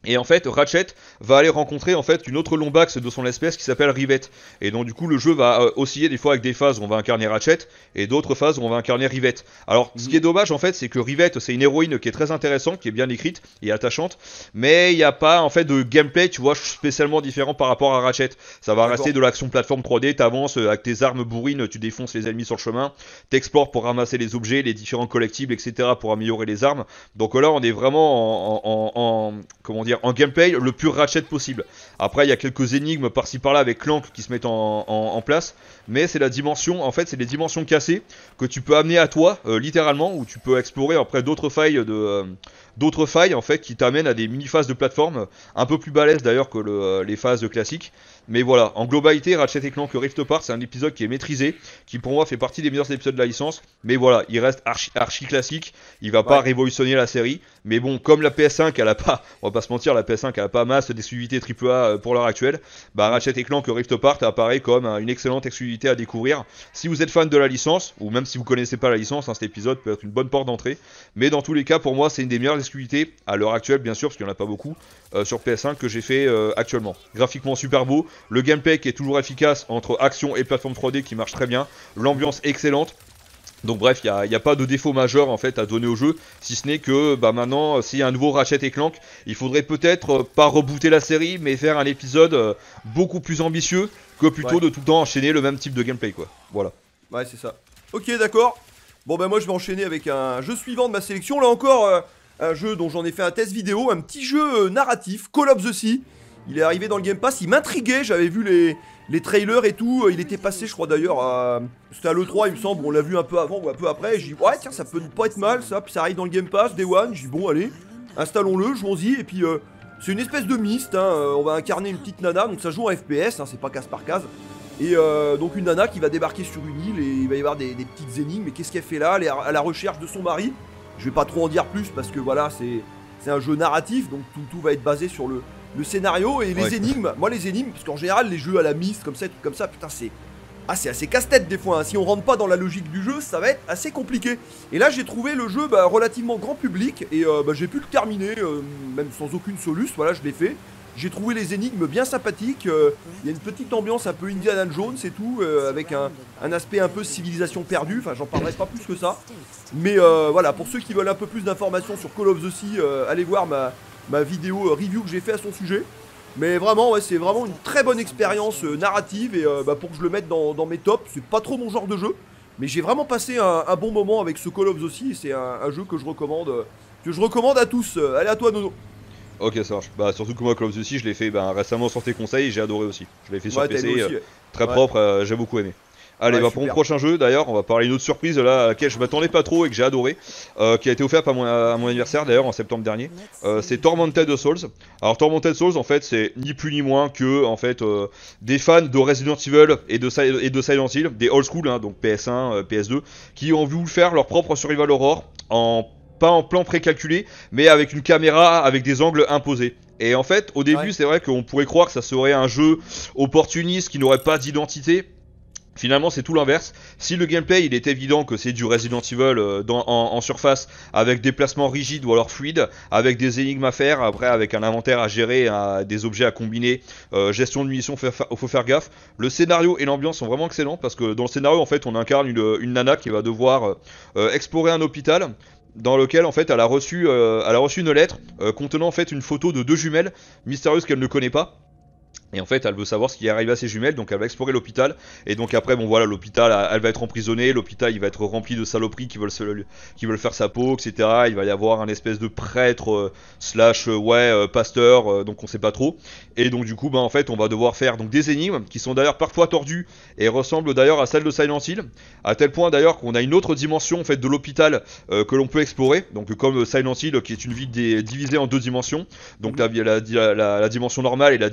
Et en fait, Ratchet va aller rencontrer en fait une autre Lombax de son espèce qui s'appelle Rivette. Et donc du coup, le jeu va euh, osciller des fois avec des phases où on va incarner Ratchet et d'autres phases où on va incarner Rivette. Alors, ce qui est dommage en fait, c'est que Rivette, c'est une héroïne qui est très intéressante, qui est bien écrite et attachante, mais il n'y a pas en fait de gameplay, tu vois, spécialement différent par rapport à Ratchet. Ça va rester de l'action plateforme trois D, t'avances euh, avec tes armes bourrines, tu défonces les ennemis sur le chemin, t'explores pour ramasser les objets, les différents collectibles, et cetera pour améliorer les armes. Donc là, on est vraiment en, en, en comment dire, en gameplay le plus Ratchet possible. Après il y a quelques énigmes par-ci par-là avec Clank qui se mettent en, en, en place, mais c'est la dimension, en fait c'est les dimensions cassées que tu peux amener à toi, euh, littéralement, où tu peux explorer après d'autres failles de euh, d'autres failles en fait qui t'amènent à des mini-phases de plateforme, un peu plus balèzes d'ailleurs que le, euh, les phases classiques. Mais voilà, en globalité, Ratchet et Clank Rift Apart, c'est un épisode qui est maîtrisé, qui pour moi fait partie des meilleurs épisodes de la licence. Mais voilà, il reste archi, archi classique, il va pas ouais. révolutionner la série. Mais bon, comme la P S cinq, elle a pas, on va pas se mentir, la P S cinq elle a pas masse d'exclusivité triple A pour l'heure actuelle. Bah Ratchet et Clank Rift Apart apparaît comme une excellente exclusivité à découvrir. Si vous êtes fan de la licence, ou même si vous connaissez pas la licence, hein, cet épisode peut être une bonne porte d'entrée. Mais dans tous les cas, pour moi, c'est une des meilleures exclusivités à l'heure actuelle, bien sûr, parce qu'il y en a pas beaucoup euh, sur P S cinq que j'ai fait euh, actuellement. Graphiquement super beau, le gameplay qui est toujours efficace entre action et plateforme trois D qui marche très bien, l'ambiance excellente. Donc bref, il n'y a, a pas de défaut majeur en fait à donner au jeu, si ce n'est que bah, maintenant, s'il y a un nouveau Ratchet et Clank, il faudrait peut-être euh, pas rebooter la série, mais faire un épisode euh, beaucoup plus ambitieux que plutôt ouais. de tout le temps enchaîner le même type de gameplay, quoi. Voilà. Ouais, c'est ça. Ok, d'accord. Bon bah moi je vais enchaîner avec un jeu suivant de ma sélection. Là encore, euh, un jeu dont j'en ai fait un test vidéo, un petit jeu euh, narratif, Call of the Sea. Il est arrivé dans le Game Pass, il m'intriguait, j'avais vu les, les trailers et tout, il était passé je crois d'ailleurs à... C'était à l'E trois il me semble, on l'a vu un peu avant ou un peu après, j'ai dit ouais tiens ça peut pas être mal ça, puis ça arrive dans le Game Pass, Day One, j'ai dit bon allez, installons-le, jouons-y, et puis euh, c'est une espèce de mist, hein, on va incarner une petite nana, donc ça joue en F P S, hein, c'est pas case par case, et euh, donc une nana qui va débarquer sur une île, et il va y avoir des, des petites énigmes, mais qu'est-ce qu'elle fait là, elle est à la recherche de son mari, je vais pas trop en dire plus parce que voilà c'est c'est un jeu narratif, donc tout, tout va être basé sur le... le scénario et les ouais. énigmes. Moi les énigmes, parce qu'en général les jeux à la Myst comme ça, tout comme ça, putain c'est ah c'est assez casse-tête des fois, hein. Si on rentre pas dans la logique du jeu, ça va être assez compliqué. Et là j'ai trouvé le jeu bah, relativement grand public et euh, bah, j'ai pu le terminer, euh, même sans aucune soluce, voilà je l'ai fait. J'ai trouvé les énigmes bien sympathiques, il euh, y a une petite ambiance un peu Indiana Jones et tout, euh, avec un, un aspect un peu civilisation perdue, enfin j'en parlerai pas plus que ça. Mais euh, voilà, pour ceux qui veulent un peu plus d'informations sur Call of the Sea, euh, allez voir ma, ma vidéo euh, review que j'ai fait à son sujet. Mais vraiment, ouais, c'est vraiment une très bonne expérience euh, narrative et euh, bah, pour que je le mette dans, dans mes tops, c'est pas trop mon genre de jeu. Mais j'ai vraiment passé un, un bon moment avec ce Call of the Sea et c'est un, un jeu que je recommande, euh, que je recommande à tous. Euh, allez à toi Nono. Ok ça marche, bah surtout que moi Call of the Sea je l'ai fait bah, récemment sur tes conseils et j'ai adoré aussi. Je l'ai fait sur ouais, P C, aussi, euh, ouais. très ouais. propre, euh, j'ai beaucoup aimé. Allez, ouais, bah, pour mon prochain jeu d'ailleurs, on va parler d'une autre surprise là, à laquelle je m'attendais pas trop et que j'ai adoré, euh, qui a été offerte à mon, à mon anniversaire d'ailleurs en septembre dernier. Euh, c'est Tormented Souls. Alors Tormented Souls en fait c'est ni plus ni moins que en fait euh, des fans de Resident Evil et de, et de Silent Hill, des old school, hein, donc P S un, euh, P S deux, qui ont voulu faire leur propre survival horror en pas en plan précalculé, mais avec une caméra avec des angles imposés. Et en fait, au début, ouais. c'est vrai qu'on pourrait croire que ça serait un jeu opportuniste qui n'aurait pas d'identité. Finalement c'est tout l'inverse. Si le gameplay il est évident que c'est du Resident Evil euh, dans, en, en surface avec des placements rigides ou alors fluides, avec des énigmes à faire, après avec un inventaire à gérer, un, des objets à combiner, euh, gestion de munitions, faut, faut faire gaffe. Le scénario et l'ambiance sont vraiment excellents parce que dans le scénario en fait on incarne une, une nana qui va devoir euh, explorer un hôpital dans lequel en fait elle a reçu, euh, elle a reçu une lettre euh, contenant en fait une photo de deux jumelles mystérieuses qu'elle ne connaît pas. Et en fait elle veut savoir ce qui est arrivé à ses jumelles, donc elle va explorer l'hôpital, et donc après bon voilà l'hôpital elle va être emprisonnée, l'hôpital il va être rempli de saloperies qui veulent, se, qui veulent faire sa peau, et cetera. Il va y avoir un espèce de prêtre euh, slash euh, ouais euh, pasteur, euh, donc on sait pas trop. Et donc du coup bah en fait on va devoir faire donc des énigmes qui sont d'ailleurs parfois tordues et ressemblent d'ailleurs à celles de Silent Hill, à tel point d'ailleurs qu'on a une autre dimension en fait de l'hôpital euh, que l'on peut explorer, donc comme Silent Hill qui est une ville divisée en deux dimensions, donc la, la, la, la, la dimension normale et la, la dimension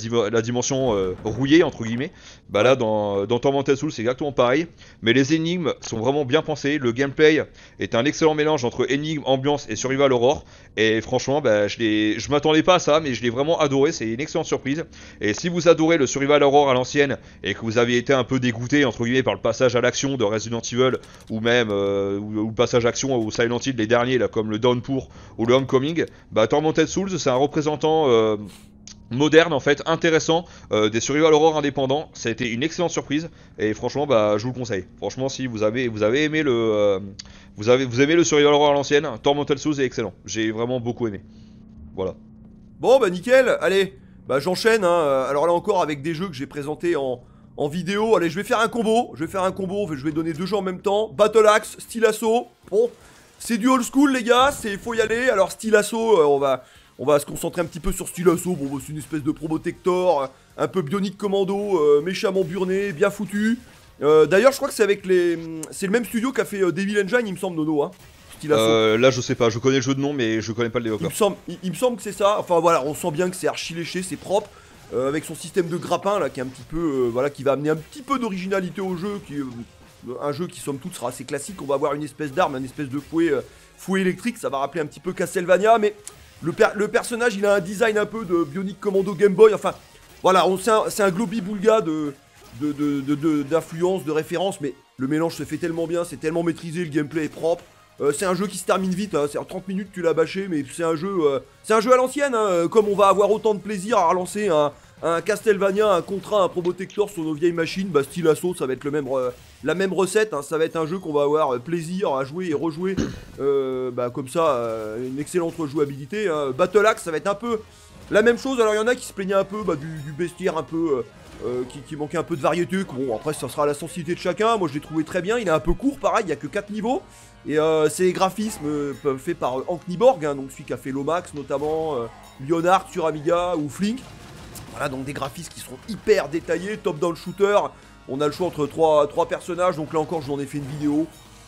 dimension euh, rouillée entre guillemets. Bah là dans, dans Tormented Souls c'est exactement pareil, mais les énigmes sont vraiment bien pensées, le gameplay est un excellent mélange entre énigmes, ambiance et survival horror, et franchement bah, je, l'ai, je m'attendais pas à ça, mais je l'ai vraiment adoré, c'est une excellente surprise. Et si vous adorez le survival horror à l'ancienne et que vous avez été un peu dégoûté entre guillemets par le passage à l'action de Resident Evil ou même euh, ou, ou le passage à l'action au Silent Hill les derniers là comme le Downpour ou le Homecoming, bah Tormented Souls c'est un représentant euh, moderne en fait, intéressant, euh, des survival horror indépendants. Ça a été une excellente surprise et franchement bah je vous le conseille. Franchement si vous avez vous avez aimé le euh, vous avez vous aimez le survival horror à l'ancienne, Tormented Souls est excellent. J'ai vraiment beaucoup aimé. Voilà. Bon bah nickel, allez, bah j'enchaîne hein. Alors là encore avec des jeux que j'ai présentés en, en vidéo. Allez, je vais faire un combo, je vais faire un combo, je vais donner deux jeux en même temps. Battle Axe, Style Assaut. Bon, c'est du old school les gars, c'est faut y aller. Alors Style Assaut, euh, on va On va se concentrer un petit peu sur Style Assaut. Bon, bah, c'est une espèce de Probotector, un peu Bionic Commando, euh, méchamment burné, bien foutu. Euh, D'ailleurs, je crois que c'est avec les. C'est le même studio qui a fait euh, Devil Engine, il me semble, Nono. Hein, Style Assaut. Euh, là, je sais pas, je connais le jeu de nom, mais je connais pas le Il développeur. me semble, il, il me semble que c'est ça. Enfin voilà, on sent bien que c'est archi léché, c'est propre. Euh, avec son système de grappin là, qui est un petit peu. Euh, voilà, qui va amener un petit peu d'originalité au jeu. Qui, euh, un jeu qui, somme toute, sera assez classique. On va avoir une espèce d'arme, une espèce de fouet, euh, fouet électrique. Ça va rappeler un petit peu Castlevania, mais. Le, per le personnage, il a un design un peu de Bionic Commando Game Boy. Enfin, voilà, c'est un, un globi-boulga de, de, de, de, de, d'influence, de référence. Mais le mélange se fait tellement bien, c'est tellement maîtrisé, le gameplay est propre. Euh, c'est un jeu qui se termine vite, hein, c'est en trente minutes tu l'as bâché, mais c'est un jeu euh, c'est un jeu à l'ancienne, hein, comme on va avoir autant de plaisir à relancer un, un Castlevania, un Contra, un Probotector sur nos vieilles machines. Bah Style Assaut, ça va être le même, euh, la même recette, hein, ça va être un jeu qu'on va avoir euh, plaisir à jouer et rejouer, euh, bah comme ça, euh, une excellente rejouabilité. Hein. Battle Axe, ça va être un peu la même chose. Alors il y en a qui se plaignaient un peu bah, du, du bestiaire un peu... Euh, Euh, qui, qui manquait un peu de variété. Bon, après, ça sera à la sensibilité de chacun. Moi, je l'ai trouvé très bien. Il est un peu court, pareil. Il n'y a que quatre niveaux. Et euh, c'est les graphismes euh, faits par euh, Hank Nyborg, hein, donc celui qui a fait Lomax, notamment euh, Leonard sur Amiga ou Flink. Voilà, donc des graphismes qui seront hyper détaillés. Top-down shooter. On a le choix entre trois, trois personnages. Donc là encore, je vous en ai fait une vidéo.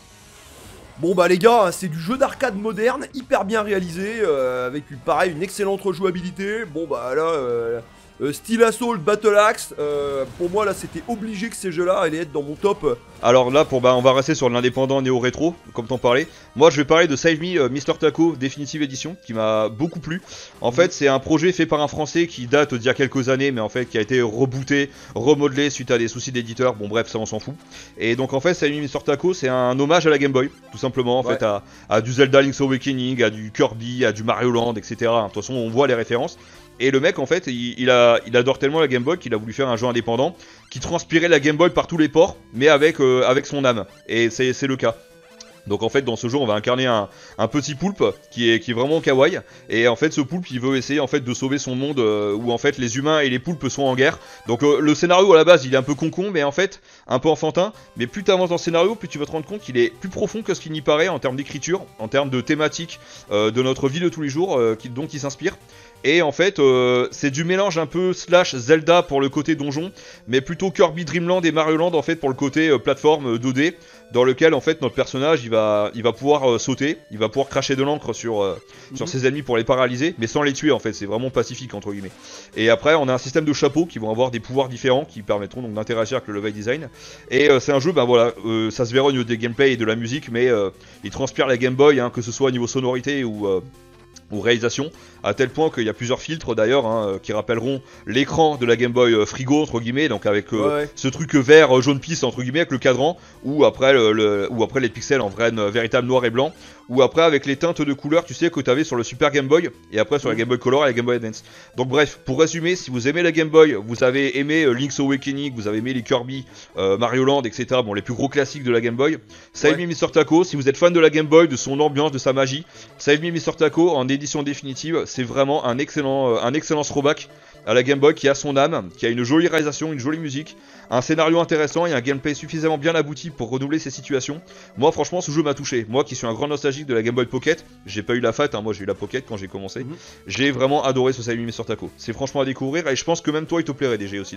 Bon bah les gars, c'est du jeu d'arcade moderne, hyper bien réalisé, euh, avec pareil une excellente rejouabilité. Bon bah là, euh, euh, Style Assault, Battle Axe, euh, pour moi là c'était obligé que ces jeux-là allaient être dans mon top. Alors là, pour, bah, on va rester sur l'indépendant néo-rétro, comme t'en parlais. Moi, je vais parler de Save Me, euh, mister Taco Definitive Edition, qui m'a beaucoup plu. En mmh. fait, c'est un projet fait par un Français qui date d'il y a quelques années, mais en fait, qui a été rebooté, remodelé suite à des soucis d'éditeur. Bon, bref, ça, on s'en fout. Et donc, en fait, Save Me, mister Taco, c'est un hommage à la Game Boy, tout simplement, en ouais. fait, à, à du Zelda Link's Awakening, à du Kirby, à du Mario Land, et cetera. De toute façon, on voit les références. Et le mec, en fait, il, il, a, il adore tellement la Game Boy qu'il a voulu faire un jeu indépendant qui transpirait la Game Boy par tous les ports, mais avec, euh, avec son âme. Et c'est le cas. Donc en fait dans ce jeu on va incarner un, un petit poulpe qui est, qui est vraiment kawaii. Et en fait ce poulpe il veut essayer en fait de sauver son monde euh, où en fait les humains et les poulpes sont en guerre. Donc euh, le scénario à la base il est un peu concon mais en fait un peu enfantin. Mais plus tu avances dans le scénario plus tu vas te rendre compte qu'il est plus profond que ce qu'il n'y paraît en termes d'écriture, en termes de thématiques euh, de notre vie de tous les jours euh, qui, dont il s'inspire. Et en fait, euh, c'est du mélange un peu slash Zelda pour le côté donjon, mais plutôt Kirby Dream Land et Mario Land en fait pour le côté euh, plateforme deux D, dans lequel en fait notre personnage il va, il va pouvoir euh, sauter, il va pouvoir cracher de l'encre sur, euh, mm-hmm. sur ses ennemis pour les paralyser, mais sans les tuer en fait, c'est vraiment pacifique entre guillemets. Et après, on a un système de chapeaux qui vont avoir des pouvoirs différents qui permettront donc d'interagir avec le level design. Et euh, c'est un jeu, ben voilà, euh, ça se verra au niveau des gameplay et de la musique, mais euh, il transpire la Game Boy, hein, que ce soit au niveau sonorité ou euh, ou réalisation, à tel point qu'il y a plusieurs filtres d'ailleurs hein, qui rappelleront l'écran de la Game Boy euh, frigo entre guillemets, donc avec euh, ouais, ouais. ce truc vert euh, jaune pisse entre guillemets avec le cadran, ou après, le, le, ou après les pixels en vrai euh, véritable noir et blanc, ou après avec les teintes de couleurs tu sais que tu avais sur le Super Game Boy et après sur mmh. la Game Boy Color et la Game Boy Advance. Donc bref, pour résumer, si vous aimez la Game Boy, vous avez aimé euh, Link's Awakening, vous avez aimé les Kirby, euh, Mario Land, et cetera. Bon, les plus gros classiques de la Game Boy. Save ouais. Me mister Taco, si vous êtes fan de la Game Boy, de son ambiance, de sa magie, Save Me mister Taco en édition définitive, c'est vraiment un excellent, euh, un excellent throwback à la Game Boy qui a son âme, qui a une jolie réalisation, une jolie musique, un scénario intéressant et un gameplay suffisamment bien abouti pour renouveler ses situations. Moi franchement ce jeu m'a touché, moi qui suis un grand nostalgique de la Game Boy Pocket, j'ai pas eu la fat, hein, moi j'ai eu la Pocket quand j'ai commencé, mm-hmm. j'ai vraiment adoré ce Save Me mister Taco, c'est franchement à découvrir et je pense que même toi il te plairait D G aussi d'ailleurs.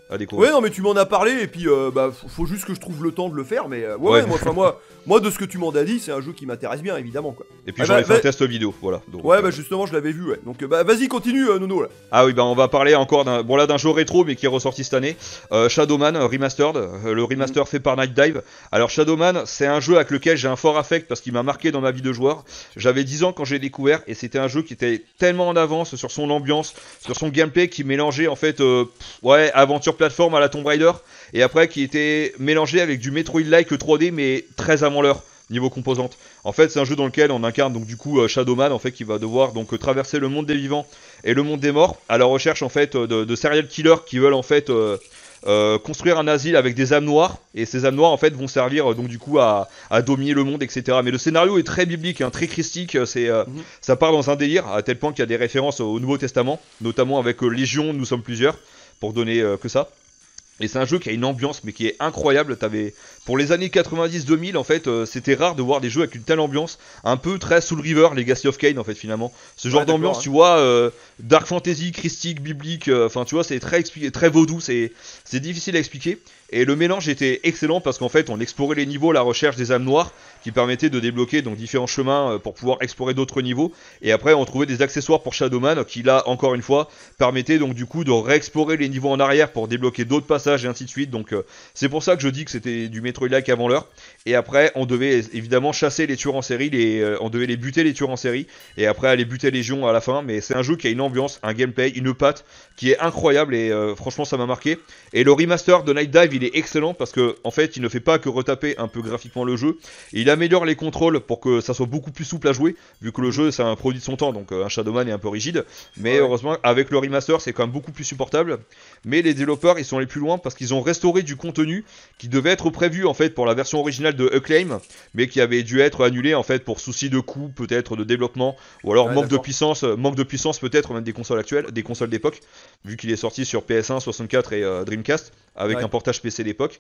à découvrir. Ouais, non, mais tu m'en as parlé, et puis euh, bah, faut, faut juste que je trouve le temps de le faire, mais euh, ouais, Ouais. ouais, moi, moi, moi, de ce que tu m'en as dit, c'est un jeu qui m'intéresse bien, évidemment, quoi. Et puis Ah j'en bah, ai fait bah- un test vidéo, voilà. Donc, Ouais, euh, bah justement, je l'avais vu, ouais. Donc, euh, bah vas-y, continue, euh, Nono, là. Ah oui, bah on va parler encore d'un bon là d'un jeu rétro mais qui est ressorti cette année, euh, Shadowman euh, Remastered, euh, le remaster Mm. fait par Night Dive. Alors Shadowman, c'est un jeu avec lequel j'ai un fort affect parce qu'il m'a marqué dans ma vie de joueur. J'avais dix ans quand j'ai découvert et c'était un jeu qui était tellement en avance sur son ambiance, sur son gameplay qui mélangeait en fait euh, pff, ouais, aventure plateforme à la Tomb Raider et après qui était mélangé avec du Metroid-like trois D mais très avant l'heure niveau composante. En fait, c'est un jeu dans lequel on incarne donc du coup euh, Shadowman en fait qui va devoir donc euh, traverser le monde des vivants et le monde des morts à la recherche en fait de, de serial killers qui veulent en fait euh, euh, construire un asile avec des âmes noires et ces âmes noires en fait vont servir euh, donc du coup à, à dominer le monde, etc. Mais le scénario est très biblique, hein, très christique, c'est euh, Mhm. ça part dans un délire à tel point qu'il y a des références au Nouveau Testament, notamment avec euh, Légion, nous sommes plusieurs, pour donner euh, que ça. Et c'est un jeu qui a une ambiance mais qui est incroyable. T'avais pour les années quatre-vingt-dix deux mille en fait, euh, c'était rare de voir des jeux avec une telle ambiance, un peu très Soul River, Legacy of Kain en fait finalement. Ce genre Ouais, d'accord, d'ambiance, hein. tu vois, euh, dark fantasy, christique, biblique, euh, enfin tu vois, c'est très expli- très vaudou, c'est c'est difficile à expliquer. Et le mélange était excellent parce qu'en fait, on explorait les niveaux, la recherche des âmes noires qui permettait de débloquer donc différents chemins euh, pour pouvoir explorer d'autres niveaux. Et après, on trouvait des accessoires pour Shadowman qui là, encore une fois, permettaient donc du coup de réexplorer les niveaux en arrière pour débloquer d'autres passages et ainsi de suite. Donc euh, c'est pour ça que je dis que c'était du Metroid-like avant l'heure. Et après, on devait évidemment chasser les tueurs en série, les, euh, on devait les buter les tueurs en série. Et après, aller buter Légion à la fin. Mais c'est un jeu qui a une ambiance, un gameplay, une patte qui est incroyable et euh, franchement, ça m'a marqué. Et le remaster de Night Dive, il est excellent parce que en fait, il ne fait pas que retaper un peu graphiquement le jeu. Il améliore les contrôles pour que ça soit beaucoup plus souple à jouer, vu que le jeu c'est un produit de son temps, donc euh, un Shadowman est un peu rigide. Mais Ouais. heureusement, avec le remaster, c'est quand même beaucoup plus supportable. Mais les développeurs, ils sont allés plus loin parce qu'ils ont restauré du contenu qui devait être prévu en fait pour la version originale de Acclaim, mais qui avait dû être annulé en fait pour souci de coût, peut-être de développement, ou alors Ouais, manque de d'accord. puissance, euh, manque de puissance peut-être même des consoles actuelles, des consoles d'époque, vu qu'il est sorti sur P S un, soixante-quatre et euh, Dreamcast avec Ouais. un portage P C d'époque.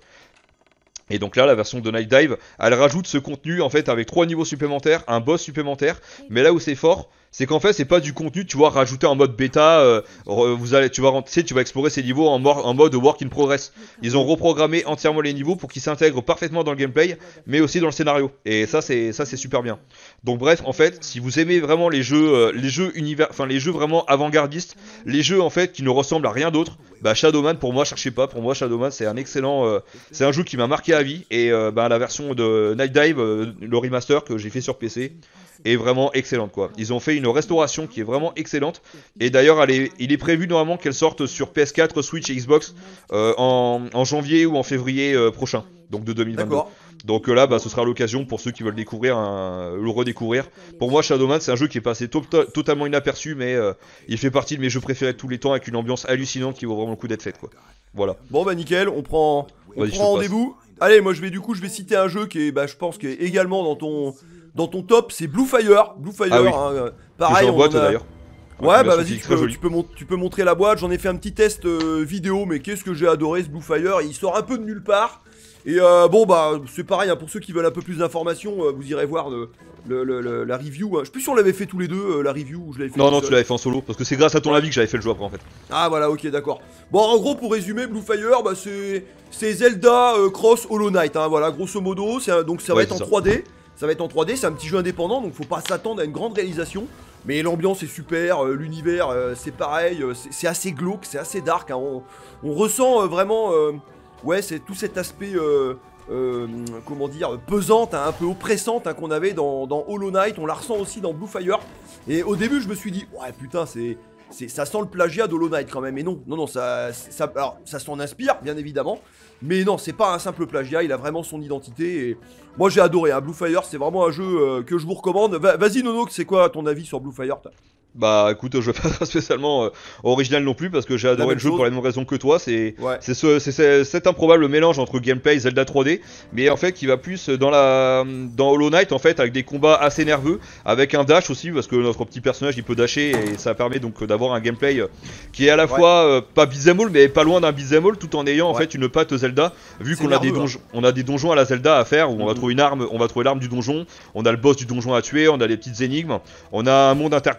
Et donc là, la version de Night Dive, elle rajoute ce contenu en fait avec trois niveaux supplémentaires, un boss supplémentaire. Mais là où c'est fort, c'est qu'en fait c'est pas du contenu, tu vois, rajouté en mode bêta. Euh, vous allez, tu vas rentrer, tu vas explorer ces niveaux en, mor- en mode work in progress. Ils ont reprogrammé entièrement les niveaux pour qu'ils s'intègrent parfaitement dans le gameplay, mais aussi dans le scénario. Et ça c'est ça c'est super bien. Donc bref, en fait, si vous aimez vraiment les jeux, euh, les jeux univers, enfin les jeux vraiment avant-gardistes, les jeux en fait qui ne ressemblent à rien d'autre, bah Shadowman pour moi, cherchez pas. Pour moi, Shadowman c'est un excellent, euh, c'est un jeu qui m'a marqué à vie et euh, bah, la version de Night Dive, euh, le remaster que j'ai fait sur P C est vraiment excellente quoi. Ils ont fait une restauration qui est vraiment excellente et d'ailleurs elle est- il est prévu normalement qu'elle sorte sur P S quatre, Switch et Xbox euh, en, en janvier ou en février euh, prochain, donc de deux mille vingt-deux. D'accord. Donc euh, là bah, ce sera l'occasion pour ceux qui veulent découvrir un- le redécouvrir. Pour moi Shadowman c'est un jeu qui est passé to- to- totalement inaperçu mais euh, il fait partie de mes jeux préférés de tous les temps avec une ambiance hallucinante qui vaut vraiment le coup d'être faite quoi. Voilà. Bon bah nickel, on prend, on Vas-y, je te prend passe. rendez-vous. Allez, moi je vais du coup, je vais citer un jeu qui est, bah je pense qui est également dans ton, dans ton top, c'est Blue Fire. Blue Fire, Ah oui. hein, euh, Que pareil, j'ai en on boîte en a- d'ailleurs. Ouais, Une bah version vas-y, physique tu très peux, jolie. tu, peux mon- tu peux montrer la boîte. J'en ai fait un petit test euh, vidéo, mais qu'est-ce que j'ai adoré ce Blue Fire. Il sort un peu de nulle part. Et euh, bon, bah c'est pareil, hein, pour ceux qui veulent un peu plus d'informations, euh, vous irez voir le, le- le- le- la review. Hein. Je sais plus si on l'avait fait tous les deux, euh, la review, ou je l'avais fait Non tout non seul. tu l'avais fait en solo parce que c'est grâce à ton avis que j'avais fait le jeu après en fait. Ah voilà, ok, d'accord. Bon, en gros, pour résumer, Blue Fire, bah, c'est c'est Zelda euh, Cross Hollow Knight. Hein, voilà, grosso modo, c'est un- donc ça va Ouais, être en c'est ça. trois D. Ça va être en trois D, c'est un petit jeu indépendant, donc faut pas s'attendre à une grande réalisation. Mais l'ambiance est super, euh, l'univers euh, c'est pareil, euh, c'est c'est assez glauque, c'est assez dark. Hein, on, on ressent euh, vraiment, euh, ouais, c'est tout cet aspect, euh, euh, comment dire, pesante, hein, un peu oppressante hein, qu'on avait dans, dans Hollow Knight. On la ressent aussi dans Blue Fire. Et au début, je me suis dit, ouais, putain, c'est. C'est, ça sent le plagiat d'Hollow Knight quand même, et non, non, non, ça, ça, alors, ça s'en inspire, bien évidemment, mais non, c'est pas un simple plagiat, il a vraiment son identité, et moi j'ai adoré, hein, Blue Fire, c'est vraiment un jeu euh, que je vous recommande. Va- vas-y Nono, c'est quoi ton avis sur Blue Fire toi? Bah écoute, je vais pas être spécialement euh, original non plus parce que j'ai adoré même le jeu chose. pour la même raison que toi. C'est Ouais, c'est ce, c'est ce- cet improbable mélange entre gameplay et Zelda trois D, mais en fait qui va plus dans la dans Hollow Knight en fait avec des combats assez nerveux, avec un dash aussi parce que notre petit personnage il peut dasher et ça permet donc d'avoir un gameplay euh, qui est à la Ouais. fois euh, pas beat'em all mais pas loin d'un beat'em all tout en ayant en Ouais. fait une patte Zelda vu C'est qu'on a des nerveux, donjons, on a des donjons à la Zelda à faire où on va Mhm. trouver une arme, on va trouver l'arme du donjon, on a le boss du donjon à tuer, on a les petites énigmes, on a un monde interconnecté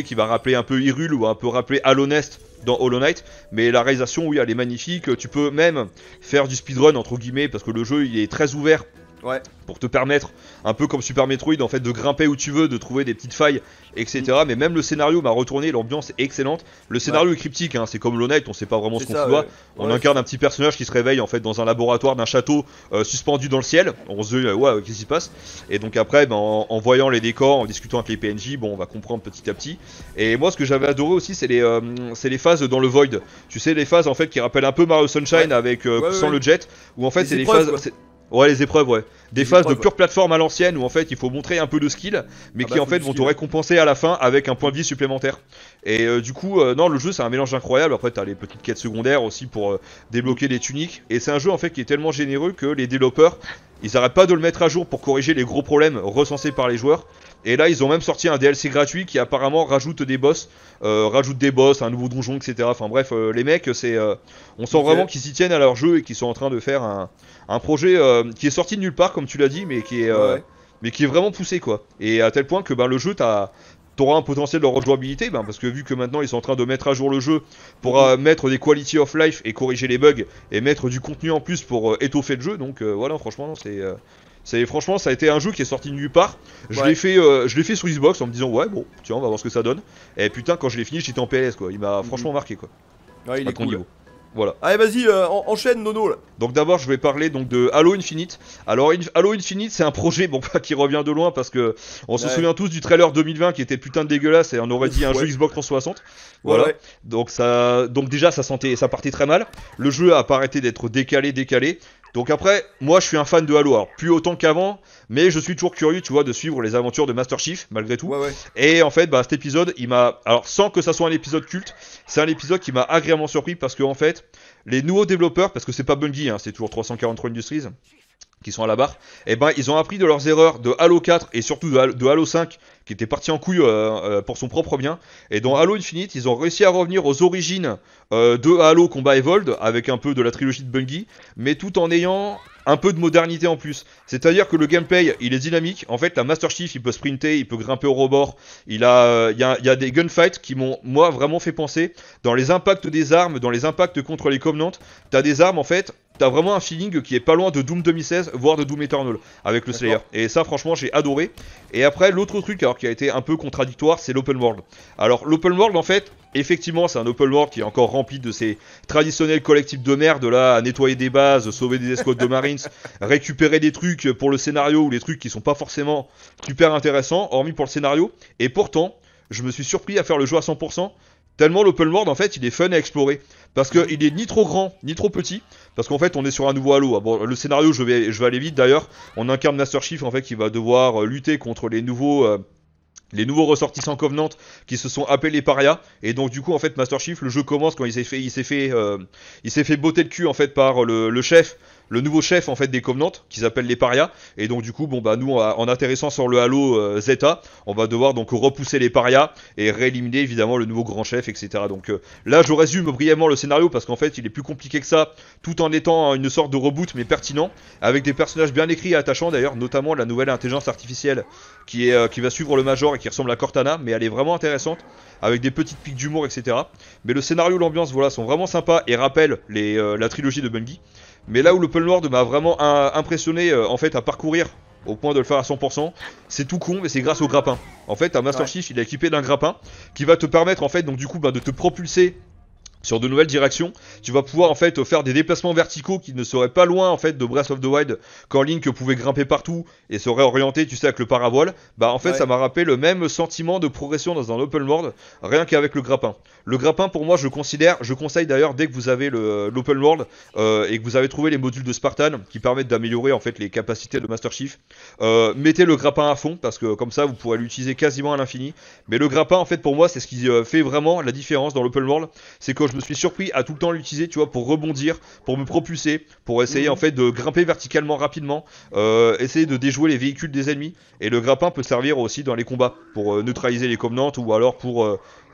qui va rappeler un peu Hyrule ou un peu rappeler Hollow Nest dans Hollow Knight, mais la réalisation, oui, elle est magnifique. Tu peux même faire du speedrun entre guillemets parce que le jeu il est très ouvert. Ouais. Pour te permettre, un peu comme Super Metroid, en fait, de grimper où tu veux, de trouver des petites failles, et cetera. Mm. Mais même le scénario m'a retourné, l'ambiance est excellente. Le scénario ouais. est cryptique, hein, c'est comme Hollow Knight, on sait pas vraiment ce qu'on fout là. Ouais. On ouais, incarne un petit personnage qui se réveille en fait dans un laboratoire d'un château euh, suspendu dans le ciel. On se dit, euh, ouais, qu'est-ce qui se passe? Et donc après, ben, en, en voyant les décors, en discutant avec les P N J, bon, on va comprendre petit à petit. Et moi, ce que j'avais adoré aussi, c'est les, euh, c'est les phases dans le Void. Tu sais, les phases en fait qui rappellent un peu Mario Sunshine ouais. avec euh, ouais, sans ouais. le jet, où en fait les c'est épreuves, les phases. Ouais, les épreuves, ouais. Des les phases épreuves, de pure ouais. plateforme à l'ancienne où en fait il faut montrer un peu de skill, mais ah qui bah, en fait vont te récompenser à la fin avec un point de vie supplémentaire. Et euh, du coup, euh, non, le jeu c'est un mélange incroyable. Après, t'as les petites quêtes secondaires aussi pour euh, débloquer les tuniques. Et c'est un jeu en fait qui est tellement généreux que les développeurs ils arrêtent pas de le mettre à jour pour corriger les gros problèmes recensés par les joueurs. Et là, ils ont même sorti un D L C gratuit qui apparemment rajoute des boss, euh, rajoute des boss, un nouveau donjon, et cetera. Enfin bref, euh, les mecs, c'est, euh, on sent okay. vraiment qu'ils s'y tiennent à leur jeu et qu'ils sont en train de faire un, un projet euh, qui est sorti de nulle part, comme tu l'as dit, mais qui est, euh, ouais. mais qui est vraiment poussé, quoi. Et à tel point que ben, le jeu, t'as, t'auras un potentiel de rejouabilité, ben, parce que vu que maintenant ils sont en train de mettre à jour le jeu pour euh, mettre des quality of life et corriger les bugs et mettre du contenu en plus pour euh, étoffer le jeu. Donc euh, voilà, franchement, c'est. Euh, C'est franchement ça a été un jeu qui est sorti de nulle part. Je ouais. l'ai fait euh, je l'ai fait sur Xbox en me disant ouais bon tiens on va voir ce que ça donne. Et putain quand je l'ai fini j'étais en P L S quoi. Il m'a mm-hmm. franchement marqué quoi. Ouais il est cool. Niveau. Voilà. Allez vas-y euh, en- enchaîne Nono là. Donc d'abord je vais parler donc de Halo Infinite. Alors Halo Infinite c'est un projet bon qui revient de loin parce que on se ouais. souvient tous du trailer deux mille vingt qui était putain de dégueulasse et on aurait dit un ouais. jeu Xbox trois cent soixante. Voilà. Ouais, ouais. Donc ça donc déjà ça sentait ça partait très mal. Le jeu a pas arrêté d'être décalé décalé. Donc après, moi je suis un fan de Halo, alors plus autant qu'avant, mais je suis toujours curieux, tu vois, de suivre les aventures de Master Chief, malgré tout. Ouais, ouais. Et en fait, bah cet épisode, il m'a, alors sans que ça soit un épisode culte, c'est un épisode qui m'a agréablement surpris parce que en fait, les nouveaux développeurs, parce que c'est pas Bungie, hein, c'est toujours trois cent quarante-trois Industries qui sont à la barre, et ben ils ont appris de leurs erreurs de Halo quatre et surtout de Halo, de Halo cinq qui était parti en couille euh, euh, pour son propre bien. Et dans Halo Infinite, ils ont réussi à revenir aux origines euh, de Halo Combat Evolved avec un peu de la trilogie de Bungie, mais tout en ayant un peu de modernité en plus. C'est-à-dire que le gameplay, il est dynamique. En fait, la Master Chief, il peut sprinter, il peut grimper au rebord. Il a, euh, y a, y a des gunfights qui m'ont, moi, vraiment fait penser dans les impacts des armes, dans les impacts contre les Covenants. T'as des armes, en fait. T'as vraiment un feeling qui est pas loin de Doom deux mille seize, voire de Doom Eternal, avec le Slayer. Et ça, franchement, j'ai adoré. Et après, l'autre truc, alors qui a été un peu contradictoire, c'est l'open world. Alors, l'open world, en fait, effectivement, c'est un open world qui est encore rempli de ces traditionnels collectifs de merde, là, à nettoyer des bases, sauver des escouades de Marines, récupérer des trucs pour le scénario ou les trucs qui sont pas forcément super intéressants, hormis pour le scénario. Et pourtant, je me suis surpris à faire le jeu à cent pour cent. Tellement l'open world en fait il est fun à explorer. Parce qu'il est ni trop grand ni trop petit. Parce qu'en fait on est sur un nouveau Halo. Bon, le scénario je vais, je vais aller vite d'ailleurs. On incarne Master Chief en fait qui va devoir lutter contre les nouveaux... Euh, les nouveaux ressortissants Covenant qui se sont appelés parias. Et donc du coup en fait Master Chief, le jeu commence quand il s'est fait, il s'est fait, euh, il s'est fait botter le cul en fait par le, le chef, le nouveau chef en fait des Covenant qui s'appelle les parias. Et donc du coup bon bah nous en atterrissant sur le Halo euh, Zeta, on va devoir donc repousser les parias et rééliminer évidemment le nouveau grand chef, et cetera. Donc euh, là je résume brièvement le scénario parce qu'en fait il est plus compliqué que ça, tout en étant une sorte de reboot mais pertinent, avec des personnages bien écrits et attachants d'ailleurs, notamment la nouvelle intelligence artificielle qui est euh, qui va suivre le Major et qui ressemble à Cortana, mais elle est vraiment intéressante, avec des petites piques d'humour, et cetera. Mais le scénario, l'ambiance, voilà, sont vraiment sympas et rappellent les, euh, la trilogie de Bungie. Mais là où l'open world m'a vraiment un, impressionné, euh, en fait, à parcourir au point de le faire à cent pour cent, c'est tout con, mais c'est grâce au grappin. En fait, un Master ouais. Chief, il est équipé d'un grappin qui va te permettre, en fait, donc du coup, bah, de te propulser sur de nouvelles directions. Tu vas pouvoir en fait faire des déplacements verticaux qui ne seraient pas loin en fait de Breath of the Wild quand Link pouvait grimper partout et se réorienter, tu sais, avec le parabole. Bah en fait ouais. ça m'a rappelé le même sentiment de progression dans un open world, rien qu'avec le grappin. Le grappin pour moi je considère, je conseille d'ailleurs dès que vous avez le, l'open world euh, et que vous avez trouvé les modules de Spartan qui permettent d'améliorer en fait les capacités de Master Chief, euh, mettez le grappin à fond parce que comme ça vous pourrez l'utiliser quasiment à l'infini. Mais le grappin en fait pour moi c'est ce qui fait vraiment la différence dans l'open world, c'est que je me suis surpris à tout le temps l'utiliser, tu vois, pour rebondir, pour me propulser, pour essayer mmh. en fait de grimper verticalement rapidement, euh, essayer de déjouer les véhicules des ennemis. Et le grappin peut servir aussi dans les combats pour euh, neutraliser les Covenants ou alors pour euh,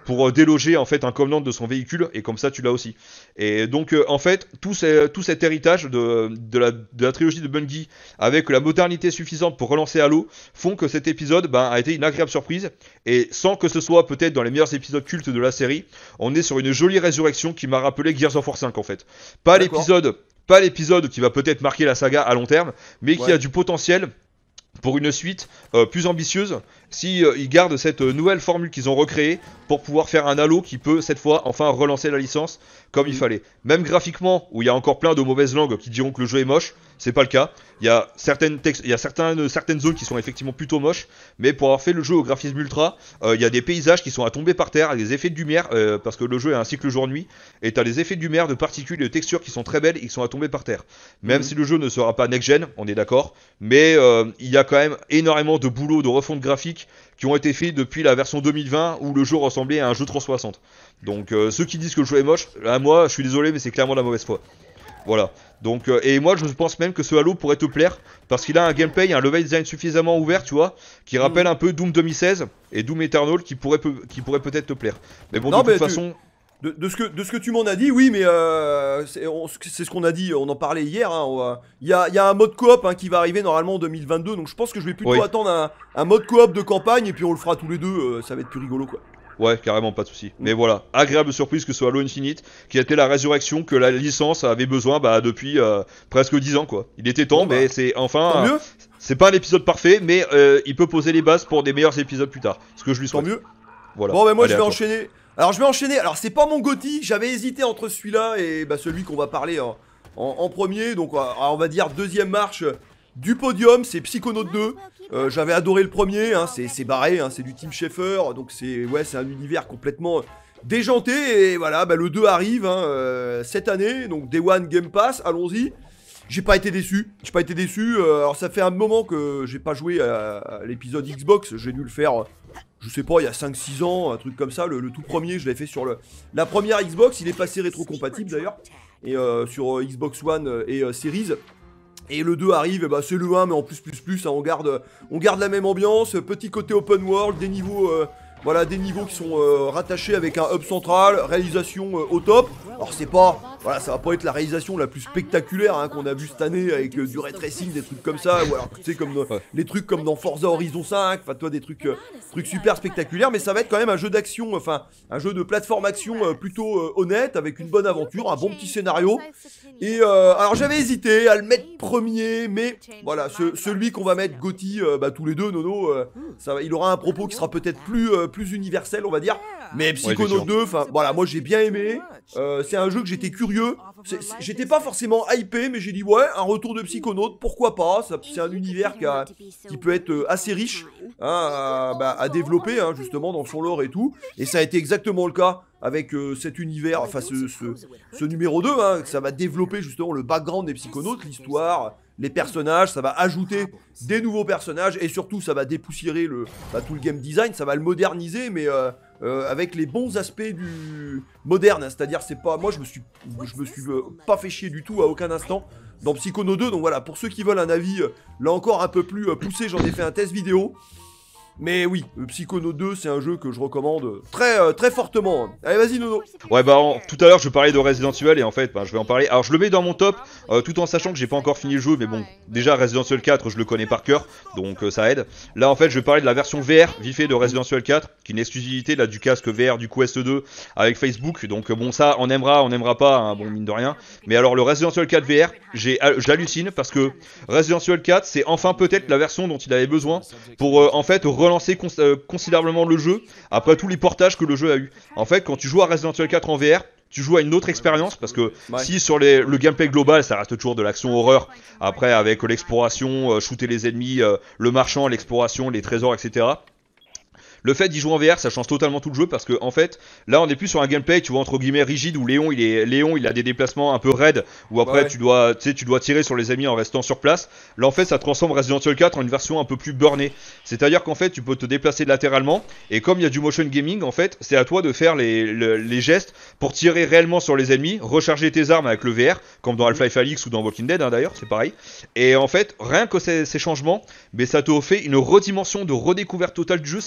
pour euh, déloger en fait un commandant de son véhicule, et comme ça tu l'as aussi. Et donc euh, en fait tout, ces, tout cet héritage de, de, la, de la trilogie de Bungie avec la modernité suffisante pour relancer Halo font que cet épisode ben, a été une agréable surprise, et sans que ce soit peut-être dans les meilleurs épisodes cultes de la série, on est sur une jolie résurrection qui m'a rappelé Gears of War cinq en fait. Pas l'épisode, pas l'épisode qui va peut-être marquer la saga à long terme, mais qui ouais. a du potentiel pour une suite euh, plus ambitieuse si euh, ils gardent cette euh, nouvelle formule qu'ils ont recréée pour pouvoir faire un Halo qui peut cette fois enfin relancer la licence comme mmh. il fallait. Même graphiquement, où il y a encore plein de mauvaises langues qui diront que le jeu est moche, c'est pas le cas. Il y a certaines textes, il y a certaines, certaines zones qui sont effectivement plutôt moches, mais pour avoir fait le jeu au graphisme ultra, euh, il y a des paysages qui sont à tomber par terre, des effets de lumière, euh, parce que le jeu est un cycle jour-nuit, et t'as des effets de lumière, de particules et de textures qui sont très belles et qui sont à tomber par terre. Même mmh. si le jeu ne sera pas next-gen, on est d'accord, mais euh, il y a quand même énormément de boulot de refonte graphique qui ont été faits depuis la version deux mille vingt où le jeu ressemblait à un jeu trois cent soixante. Donc euh, ceux qui disent que le jeu est moche, là moi je suis désolé mais c'est clairement la mauvaise foi. Voilà. Donc euh, et moi je pense même que ce Halo pourrait te plaire parce qu'il a un gameplay, un level design suffisamment ouvert, tu vois, qui rappelle mmh. un peu Doom deux mille seize et Doom Eternal qui pourrait peu, qui pourrait peut-être te plaire. Mais bon non, de toute façon. Tu... De, de, ce que, de ce que tu m'en as dit, oui, mais euh, c'est, on, c'est ce qu'on a dit, on en parlait hier. Il hein, y, y a un mode coop hein, qui va arriver normalement en deux mille vingt-deux, donc je pense que je vais plutôt oui. attendre un, un mode coop de campagne et puis on le fera tous les deux, euh, ça va être plus rigolo quoi. Ouais, carrément, pas de soucis. Mm. Mais voilà, agréable surprise que ce soit Halo Infinite, qui a été la résurrection que la licence avait besoin bah, depuis euh, presque dix ans quoi. Il était temps, bon, mais bah, c'est enfin. Euh, c'est pas un épisode parfait, mais euh, il peut poser les bases pour des meilleurs épisodes plus tard. Ce que je lui souhaite. Tant mieux. Voilà. Bon, bah moi Allez, je vais enchaîner. Alors je vais enchaîner, alors c'est pas mon Gotti, j'avais hésité entre celui-là et bah, celui qu'on va parler en, en, en premier, donc on va dire deuxième marche du podium, c'est Psychonaut deux, euh, j'avais adoré le premier, hein, c'est barré, hein, c'est du Tim Schafer, donc c'est ouais, c'est un univers complètement déjanté, et voilà, bah, le deux arrive hein, euh, cette année, donc Day One Game Pass, allons-y. J'ai pas été déçu, j'ai pas été déçu, euh, alors ça fait un moment que j'ai pas joué à, à l'épisode Xbox, j'ai dû le faire... Je sais pas, il y a cinq six ans, un truc comme ça, le, le tout premier, je l'ai fait sur le, la première Xbox, il est passé rétro-compatible d'ailleurs, et euh, sur euh, Xbox One et euh, Series. Et le deux arrive, et bah, c'est le un, mais en plus, plus, plus, hein, on, garde, on garde la même ambiance, petit côté open world, des niveaux, euh, voilà, des niveaux qui sont euh, rattachés avec un hub central, réalisation euh, au top. Alors c'est pas, voilà, ça va pas être la réalisation la plus spectaculaire hein, qu'on a vu cette année avec euh, du ray tracing, des trucs comme ça, ou alors tu sais comme dans, ouais. les trucs comme dans Forza Horizon cinq, enfin toi des trucs, euh, trucs super spectaculaires, mais ça va être quand même un jeu d'action, enfin un jeu de plateforme action euh, plutôt euh, honnête, avec une bonne aventure, un bon petit scénario. Et euh, alors j'avais hésité à le mettre premier, mais voilà, ce, celui qu'on va mettre Gotti, euh, bah, tous les deux, Nono, euh, ça va, il aura un propos qui sera peut-être plus, euh, plus universel, on va dire. Mais Psychonaut deux, enfin voilà, moi j'ai bien aimé. Euh, c'est un jeu que j'étais curieux. J'étais pas forcément hypé, mais j'ai dit ouais, un retour de Psychonaut, pourquoi pas. C'est un univers qui, a, qui peut être assez riche hein, à, bah, à développer hein, justement dans son lore et tout. Et ça a été exactement le cas avec euh, cet univers, enfin ce, ce, ce numéro deux, hein, ça va développer justement le background des Psychonautes, l'histoire, les personnages, ça va ajouter des nouveaux personnages et surtout ça va dépoussiérer le, bah, tout le game design, ça va le moderniser, mais euh, euh, avec les bons aspects du moderne, hein, c'est-à-dire c'est pas, moi je me suis, je me suis euh, pas fait chier du tout à aucun instant dans Psychonaut deux, donc voilà, pour ceux qui veulent un avis euh, là encore un peu plus euh, poussé, j'en ai fait un test vidéo. Mais oui, Psychonaut deux, c'est un jeu que je recommande très euh, très fortement. Allez, vas-y, Nono. Ouais, bah, en, tout à l'heure, je parlais de Resident Evil et en fait, bah, je vais en parler. Alors, je le mets dans mon top, euh, tout en sachant que j'ai pas encore fini le jeu, mais bon, déjà, Resident Evil quatre, je le connais par cœur, donc euh, ça aide. Là, en fait, je vais parler de la version V R, vite fait, de Resident Evil quatre, qui est une exclusivité là du casque V R du Quest deux avec Facebook. Donc, euh, bon, ça, on aimera, on aimera pas, hein, bon, mine de rien. Mais alors, le Resident Evil quatre V R, j'ai, euh, j'hallucine parce que Resident Evil quatre, c'est enfin peut-être la version dont il avait besoin pour, euh, en fait, relancer cons euh, considérablement le jeu après tous les portages que le jeu a eu. En fait, quand tu joues à Resident Evil quatre en V R, tu joues à une autre expérience parce que ouais. si sur les, le gameplay global ça reste toujours de l'action horreur, après avec l'exploration, euh, shooter les ennemis, euh, le marchand, l'exploration, les trésors, et cetera. Le fait d'y jouer en V R, ça change totalement tout le jeu parce que en fait, là on est plus sur un gameplay, tu vois, entre guillemets rigide où Léon il est Léon il a des déplacements un peu raides où après ouais. tu dois tu sais tu dois tirer sur les ennemis en restant sur place. Là en fait, ça transforme Resident Evil quatre en une version un peu plus burnée. C'est-à-dire qu'en fait, tu peux te déplacer latéralement et comme il y a du motion gaming en fait, c'est à toi de faire les, les les gestes pour tirer réellement sur les ennemis, recharger tes armes avec le V R comme dans Half-Life Alyx ou dans Walking Dead hein, d'ailleurs, c'est pareil. Et en fait, rien que ces, ces changements, mais ça te fait une redimension de redécouverte totale du jeu, c'est assez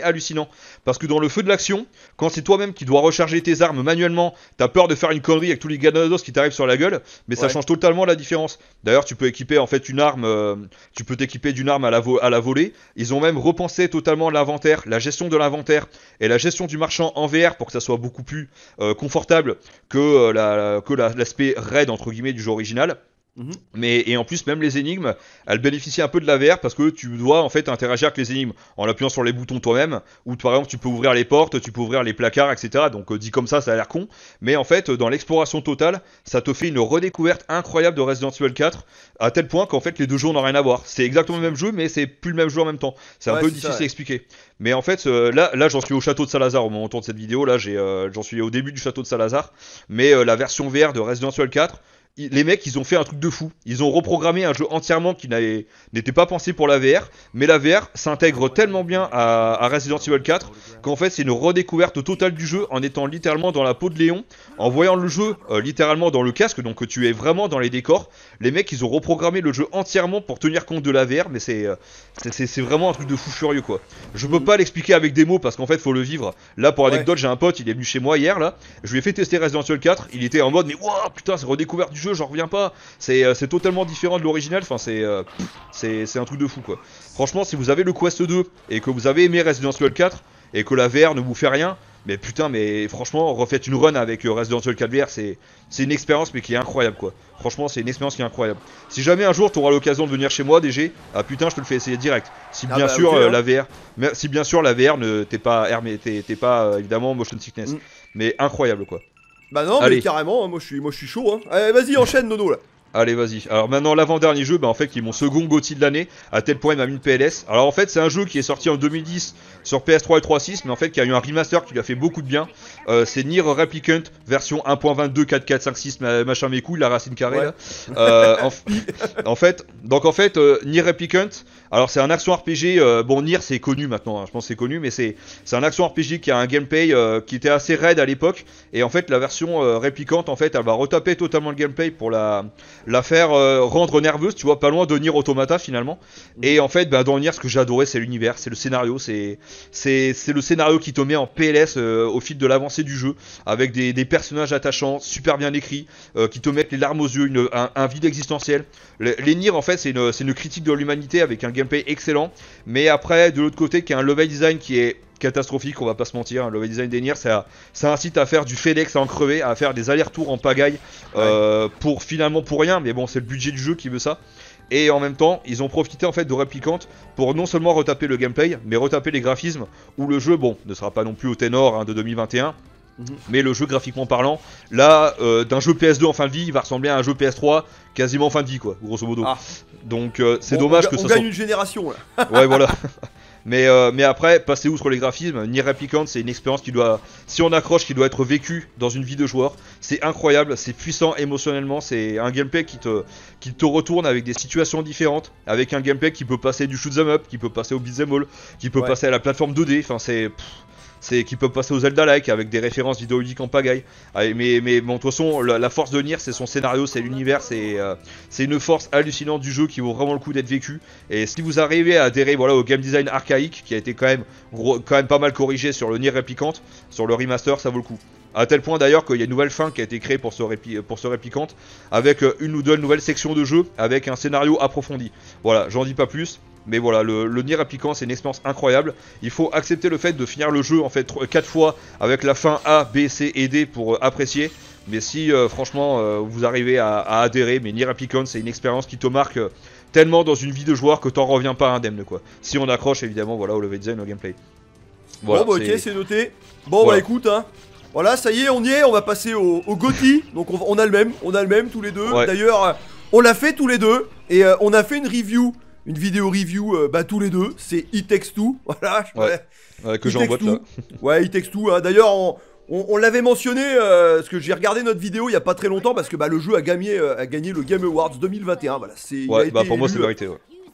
hallucinant. Parce que dans le feu de l'action, quand c'est toi-même qui dois recharger tes armes manuellement, t'as peur de faire une connerie avec tous les granados qui t'arrivent sur la gueule, mais ça Ouais. change totalement la différence. D'ailleurs, tu peux équiper en fait une arme, euh, tu peux t'équiper d'une arme à la, vo à la volée. Ils ont même repensé totalement l'inventaire, la gestion de l'inventaire et la gestion du marchand en V R pour que ça soit beaucoup plus euh, confortable que euh, la, que la- l'aspect raid entre guillemets du jeu original. Mhm. Mais et en plus même les énigmes, elles bénéficient un peu de la V R parce que tu dois en fait interagir avec les énigmes en appuyant sur les boutons toi-même. Ou par exemple tu peux ouvrir les portes, tu peux ouvrir les placards, et cetera. Donc euh, dit comme ça, ça a l'air con. Mais en fait dans l'exploration totale, ça te fait une redécouverte incroyable de Resident Evil quatre à tel point qu'en fait les deux jeux n'ont rien à voir. C'est exactement le même jeu, mais c'est plus le même jeu en même temps. C'est un Ouais, peu c'est difficile ça, à ouais. expliquer. Mais en fait euh, là, là j'en suis au château de Salazar au moment où on tourne cette vidéo. Là j'ai, euh, j'en suis au début du château de Salazar. Mais euh, la version V R de Resident Evil quatre. i- Les mecs, ils ont fait un truc de fou. Ils ont reprogrammé un jeu entièrement qui n'avait- n'était pas pensé pour la V R, mais la V R s'intègre tellement bien à, à Resident Evil quatre qu'en fait, c'est une redécouverte totale du jeu en étant littéralement dans la peau de Léon, en voyant le jeu euh, littéralement dans le casque, donc que tu es vraiment dans les décors. Les mecs, ils ont reprogrammé le jeu entièrement pour tenir compte de la V R, mais c'est euh, c'est- c'est c'est vraiment un truc de fou furieux quoi. Je peux pas l'expliquer avec des mots parce qu'en fait, faut le vivre. Là, pour Ouais. anecdote, j'ai un pote, il est venu chez moi hier là. Je lui ai fait tester Resident Evil quatre. Il était en mode, mais waouh, putain, c'est redécouverte du jeu, j'en reviens pas. C'est euh, c'est totalement différent de l'original. Enfin, c'est euh, pff, c'est c'est un truc de fou quoi. Franchement, si vous avez le Quest deux et que vous avez aimé Resident Evil quatre et que la V R ne vous fait rien, mais putain, mais franchement, refaites une run avec euh, Resident Evil quatre V R. C'est c'est une expérience, mais qui est incroyable quoi. Franchement, c'est une expérience qui est incroyable. Si jamais un jour tu auras l'occasion de venir chez moi, D G, ah putain, je te le fais essayer direct. Si Ah bien bah, sûr ok, euh, hein. la V R, mais si bien sûr la V R ne t'es pas hermé, t'es t'es pas euh, évidemment motion sickness, Mm. mais incroyable quoi. Bah non, Allez. mais carrément, hein, moi je suis, moi je suis chaud. Hein. Allez, vas-y, enchaîne, Nono là. Allez, vas-y. Alors maintenant, l'avant-dernier jeu, bah en fait, qui est mon second GOTY de l'année, à tel point il m'a mis une P L S. Alors en fait, c'est un jeu qui est sorti en deux mille dix sur P S trois et trois point six, mais en fait, qui a eu un remaster qui lui a fait beaucoup de bien. Euh, c'est Nier Replicant, version un point vingt-deux, quatre point quatre, cinq point six, ma- machin mes couilles, la racine carrée Ouais. là. Euh, en, f- en fait, donc en fait, euh, Nier Replicant, alors c'est un action R P G, euh, bon Nier c'est connu maintenant, hein, je pense que c'est connu, mais c'est c'est un action R P G qui a un gameplay euh, qui était assez raide à l'époque, et en fait la version euh, Replicant, en fait, elle va retaper totalement le gameplay pour la, la faire euh, rendre nerveuse, tu vois, pas loin de Nier Automata finalement. Et en fait, bah, dans Nier, ce que j'ai adoré, c'est l'univers, c'est le scénario, c'est c'est c'est le scénario qui te met en P L S euh, au fil de l'avancée du jeu, avec des, des personnages attachants, super bien écrits, euh, qui te mettent les larmes aux yeux, une, un, un vide existentiel. Les, les Nier, en fait, c'est une, c'est une critique de l'humanité avec un gameplay excellent, mais après, de l'autre côté, qui a un level design qui est catastrophique, on va pas se mentir. Un level design des Nier, ça, ça incite à faire du FedEx à en crever, à faire des allers-retours en pagaille, euh, pour finalement pour rien, mais bon, c'est le budget du jeu qui veut ça. Et en même temps, ils ont profité en fait de Replicant pour non seulement retaper le gameplay, mais retaper les graphismes, où le jeu, bon, ne sera pas non plus au ténor hein, de deux mille vingt et un, Mhm. mais le jeu graphiquement parlant, là, euh, d'un jeu P S deux en fin de vie, il va ressembler à un jeu P S trois quasiment en fin de vie, quoi, grosso modo. Ah. Donc euh, c'est Bon, dommage on, que on ça gagne soit... une génération là. Ouais, voilà. Mais, euh, mais après, passer outre les graphismes, Nier Replicant, c'est une expérience qui doit, si on accroche, qui doit être vécue dans une vie de joueur. C'est incroyable, c'est puissant émotionnellement, c'est un gameplay qui te, qui te retourne avec des situations différentes, avec un gameplay qui peut passer du shoot'em up, qui peut passer au beat'em all, qui peut Ouais. passer à la plateforme deux D, enfin c'est... pff, c'est qui peut passer aux Zelda-like avec des références vidéoludiques en pagaille. Ah, mais, mais bon, de toute façon, la, la force de Nier, c'est son scénario, c'est l'univers, c'est euh, c'est une force hallucinante du jeu qui vaut vraiment le coup d'être vécu. Et si vous arrivez à adhérer voilà, au game design archaïque, qui a été quand même, gros, quand même pas mal corrigé sur le Nier Replicant, sur le remaster, ça vaut le coup. À tel point d'ailleurs qu'il y a une nouvelle fin qui a été créée pour ce, répli pour ce Replicant, avec une ou deux nouvelles sections de jeu, avec un scénario approfondi. Voilà, j'en dis pas plus. Mais voilà, le, le Nier Replicant, c'est une expérience incroyable. Il faut accepter le fait de finir le jeu en fait quatre fois avec la fin A, B, C et D pour euh, apprécier. Mais si euh, franchement euh, vous arrivez à, à adhérer, mais Nier Replicant, c'est une expérience qui te marque euh, tellement dans une vie de joueur que t'en reviens pas indemne quoi. Si on accroche évidemment voilà au level design, au gameplay. Voilà, bon bah ok, c'est noté. Bon Voilà. bah écoute hein. Voilà, ça y est, on y est, on va passer au, au GOTY. Donc on, on a le même, on a le même tous les deux. Ouais. D'ailleurs, euh, on l'a fait tous les deux. Et euh, on a fait une review, une vidéo review, euh, bah tous les deux. C'est It Takes Two. Voilà, je- Ouais. Ouais, que It j'ai en Takes boîte Two. là. Ouais, It Takes Two. Hein. D'ailleurs, on, on, on l'avait mentionné, euh, parce que j'ai regardé notre vidéo il y a pas très longtemps, parce que bah, le jeu a gagné, euh, a gagné le Game Awards deux mille vingt et un. Voilà, c'est. il a Ouais, bah été pour moi élu, c'est euh, vérité. Ouais.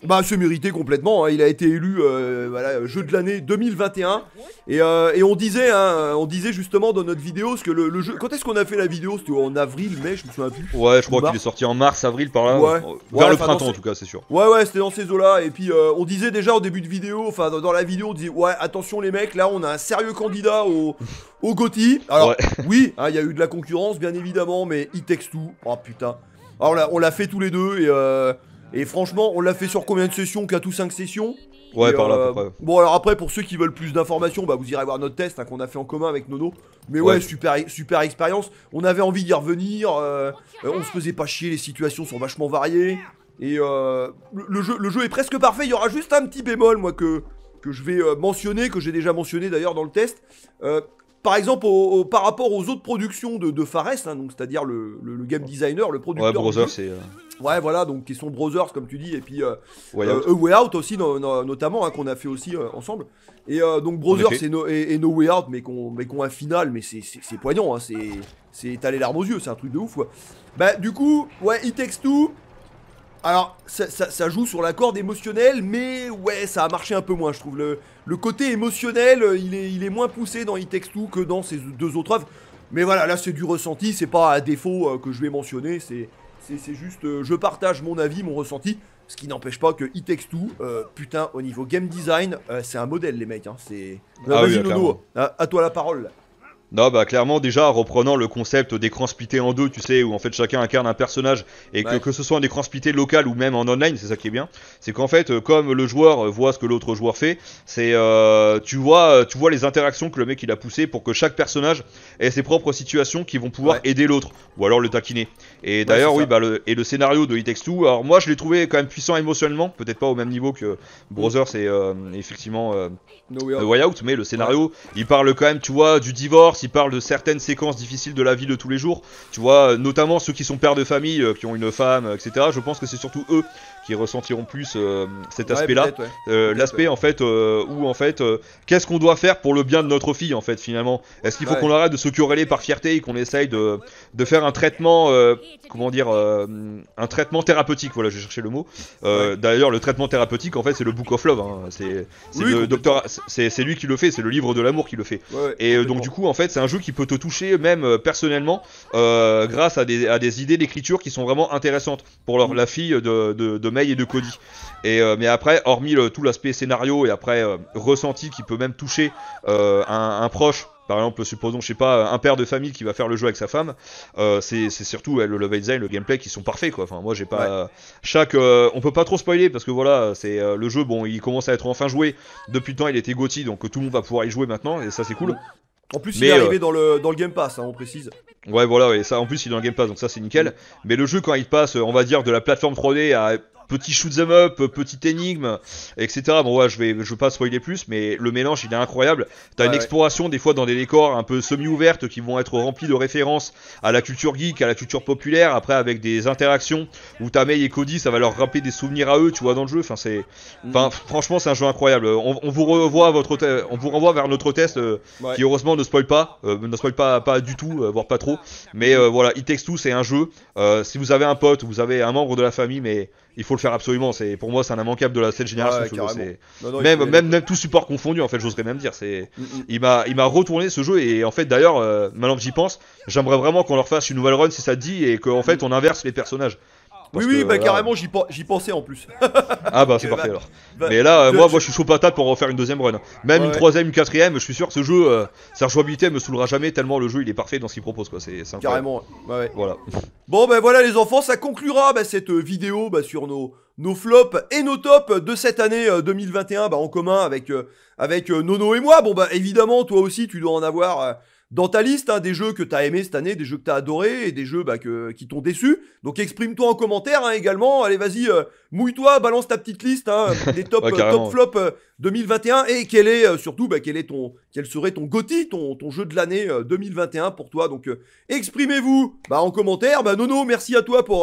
Bah, c'est mérité complètement, hein. Il a été élu euh, voilà, jeu de l'année deux mille vingt et un. Et, euh, et on disait, hein, on disait justement dans notre vidéo, parce que le, le jeu. Quand est-ce qu'on a fait la vidéo? C'était en avril, mai, je me souviens plus. Ouais, je crois Mars. qu'il est sorti en mars, avril par là. Ouais. Vers Ouais, le enfin, printemps dans en ces- tout cas, c'est sûr. Ouais, ouais, c'était dans ces eaux-là. Et puis, euh, on disait déjà au début de vidéo, enfin, dans, dans la vidéo, on disait, ouais, attention les mecs, là, on a un sérieux candidat au, au GOTY. Alors, Ouais. oui, hein, il y a eu de la concurrence, bien évidemment, mais It Takes Two, oh putain. Alors, on l'a- on l'a fait tous les deux, et, euh, et franchement, on l'a fait sur combien de sessions? Quatre ou cinq sessions? Ouais, Et, par là à euh, peu près. Bon, alors après, pour ceux qui veulent plus d'informations, bah, vous irez voir notre test hein, qu'on a fait en commun avec Nono. Mais ouais, Ouais. super, super expérience. On avait envie d'y revenir. euh, euh, on se faisait pas chier, les situations sont vachement variées. Et euh, le, le jeu, le jeu est presque parfait. Il y aura juste un petit bémol, moi, que, que je vais euh, mentionner, que j'ai déjà mentionné d'ailleurs dans le test. Euh, par exemple, au- au- par rapport aux autres productions de, de Fares, hein, donc c'est-à-dire le, le- le game designer, le producteur. Ouais, du Brother, jeu. c'est. euh, Ouais, voilà, donc qui sont Brothers, comme tu dis, et puis euh, Way euh, Out. A Way Out aussi, no- no- notamment, hein, qu'on a fait aussi euh, ensemble. Et euh, donc Brothers effet. et no, et, et No Way Out, mais qu'on mais qu'on un final, mais c'est c'est- c'est poignant, hein, c'est c'est t'as les larmes aux yeux, c'est un truc de ouf, quoi. Bah, du coup, ouais, It Takes Two. Alors, ça, ça- ça joue sur la corde émotionnelle, mais ouais, ça a marché un peu moins, je trouve. Le, le côté émotionnel, euh, il est, il est moins poussé dans It Takes Two que dans ces deux autres œuvres. Mais voilà, là, c'est du ressenti, c'est pas à défaut euh, que je vais mentionner, c'est c'est- c'est juste, euh, je partage mon avis, mon ressenti. Ce qui n'empêche pas que It Takes Two, euh, putain, au niveau game design, euh, c'est un modèle, les mecs. Hein, c'est. Euh, Ah oui, Vas-y, clairement. Nono, à, à toi la parole. Là. Non, bah clairement déjà reprenant le concept d'écran splitté en deux, tu sais, où en fait chacun incarne un personnage et que Ouais. que ce soit un écran splitté local ou même en online, c'est ça qui est bien. C'est qu'en fait, euh, comme le joueur euh, voit ce que l'autre joueur fait, c'est euh, tu vois, euh, tu vois les interactions que le mec il a poussé pour que chaque personnage ait ses propres situations qui vont pouvoir Ouais. aider l'autre ou alors le taquiner. Et d'ailleurs, c'est oui, ça. bah le et le scénario de It Takes Two, alors moi je l'ai trouvé quand même puissant émotionnellement, peut-être pas au même niveau que Brother, c'est euh, effectivement euh, No Way euh, Out. Way Out, mais le scénario, il parle quand même, tu vois, du divorce, il parle de certaines séquences difficiles de la vie de tous les jours, tu vois, euh, notamment ceux qui sont pères de famille, euh, qui ont une femme, euh, et cetera. Je pense que c'est surtout eux qui ressentiront plus euh, cet Ouais, aspect-là. peut-être, ouais. Euh, Peut-être, L'aspect en fait euh, où en fait euh, qu'est-ce qu'on doit faire pour le bien de notre fille en fait finalement. Est-ce qu'il faut Ouais. qu'on arrête de se quereller par fierté et qu'on essaye de, de faire un traitement euh, comment dire euh, un traitement thérapeutique, voilà, je cherchais le mot. Euh, Ouais. D'ailleurs le traitement thérapeutique en fait c'est le Book of Love, hein. c'est c'est Oui, le complètement. docteur, c'est c'est lui qui le fait, c'est le livre de l'amour qui le fait. Ouais, ouais, Et euh, complètement. donc du coup en fait c'est un jeu qui peut te toucher même euh, personnellement euh, grâce à des, à des idées d'écriture qui sont vraiment intéressantes pour leur, Mm. la fille de, de, de May et de Cody. Et, euh, mais après, hormis le, tout l'aspect scénario et après euh, ressenti qui peut même toucher euh, un, un proche, par exemple, supposons, je sais pas, un père de famille qui va faire le jeu avec sa femme, euh, c'est c'est surtout ouais, le level design, le gameplay qui sont parfaits quoi. Enfin, moi j'ai pas. Chaque. Euh, on peut pas trop spoiler parce que voilà, c'est euh, le jeu, bon, il commence à être enfin joué. Depuis le temps, il était GOTY donc tout le monde va pouvoir y jouer maintenant et ça c'est cool. En plus, Mais, il est euh, arrivé dans, le, dans le Game Pass, hein, on précise. Ouais, voilà, et ça en plus il est dans le Game Pass donc ça c'est nickel. Mais le jeu, quand il passe, on va dire, de la plateforme trois D à petit shoot 'em up, petite énigme, et cetera. Bon, ouais, je vais, je vais pas spoiler plus, mais le mélange il est incroyable. T'as Ouais, une ouais. exploration des fois dans des décors un peu semi-ouvertes qui vont être remplis de références à la culture geek, à la culture populaire. Après, avec des interactions où t'as May et Cody, ça va leur rappeler des souvenirs à eux, tu vois, dans le jeu. Enfin, c'est, enfin, franchement, c'est un jeu incroyable. On, on vous revoit à votre, te- on vous renvoie vers notre test euh, Ouais. qui heureusement ne spoil pas, euh, ne spoil pas, pas du tout, euh, voire pas trop. Mais euh, voilà, It Takes Two, c'est un jeu. Euh, si vous avez un pote, vous avez un membre de la famille, mais il faut le faire absolument. C'est pour moi, c'est un immanquable de la cette génération. Ouais, ce jeu, carrément. c'est- Non, non, il même, faut y même, aller. même tout support confondu, en fait, j'oserais même dire. C'est, Mm, mm. il m'a, il m'a retourné ce jeu et en fait, d'ailleurs, euh, maintenant que j'y pense, j'aimerais vraiment qu'on leur fasse une nouvelle run si ça te dit et qu'en fait, on inverse les personnages. Oui, Parce oui, que, bah là- carrément, j'y pen- j'y pensais en plus. Ah bah c'est Bah, parfait alors. bah, Mais là, euh, je- moi, je- moi, je suis chaud patate pour refaire une deuxième run. Même Ouais, une ouais. troisième, une quatrième. Je suis sûr que ce jeu, euh, sa jouabilité me saoulera jamais tellement le jeu il est parfait dans ce qu'il propose quoi. C'est, c'est incroyable. Carrément, ouais, ouais. Voilà. Bon, ben voilà les enfants, ça conclura bah, cette euh, vidéo bah, sur nos, nos flops et nos tops de cette année euh, deux mille vingt et un bah, en commun avec, euh, avec euh, Nono et moi. Bon, bah évidemment, toi aussi, tu dois en avoir euh, dans ta liste hein, des jeux que t'as aimé cette année, des jeux que t'as adoré et des jeux bah, que, qui t'ont déçu. Donc exprime-toi en commentaire hein, également. Allez, vas-y, euh, mouille-toi, balance ta petite liste hein, des top, Ouais, euh, carrément. top flops euh, deux mille vingt et un et quel est euh, surtout bah, quel est ton quel serait ton GOTY, ton, ton jeu de l'année euh, deux mille vingt et un pour toi. Donc euh, exprimez-vous bah, en commentaire. Bah, Nono, merci à toi pour, euh,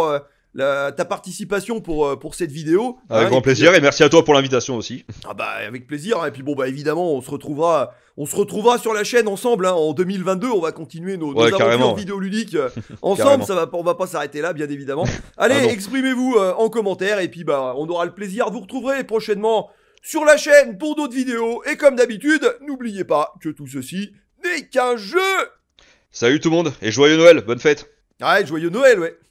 la, ta participation pour, euh, pour cette vidéo. Avec hein, grand et puis, plaisir, et merci à toi pour l'invitation aussi. Ah bah avec plaisir, et puis bon bah évidemment on se retrouvera on se retrouvera sur la chaîne ensemble hein, en deux mille vingt-deux, on va continuer nos, nos Ouais, aventures carrément. vidéoludiques euh, ensemble, Carrément. ça va, on va pas s'arrêter là bien évidemment. Allez, Ah non. exprimez-vous euh, en commentaire, et puis bah on aura le plaisir, vous retrouverez prochainement sur la chaîne pour d'autres vidéos, et comme d'habitude, n'oubliez pas que tout ceci n'est qu'un jeu. Salut tout le monde, et joyeux Noël, bonne fête. Ouais, joyeux Noël, ouais.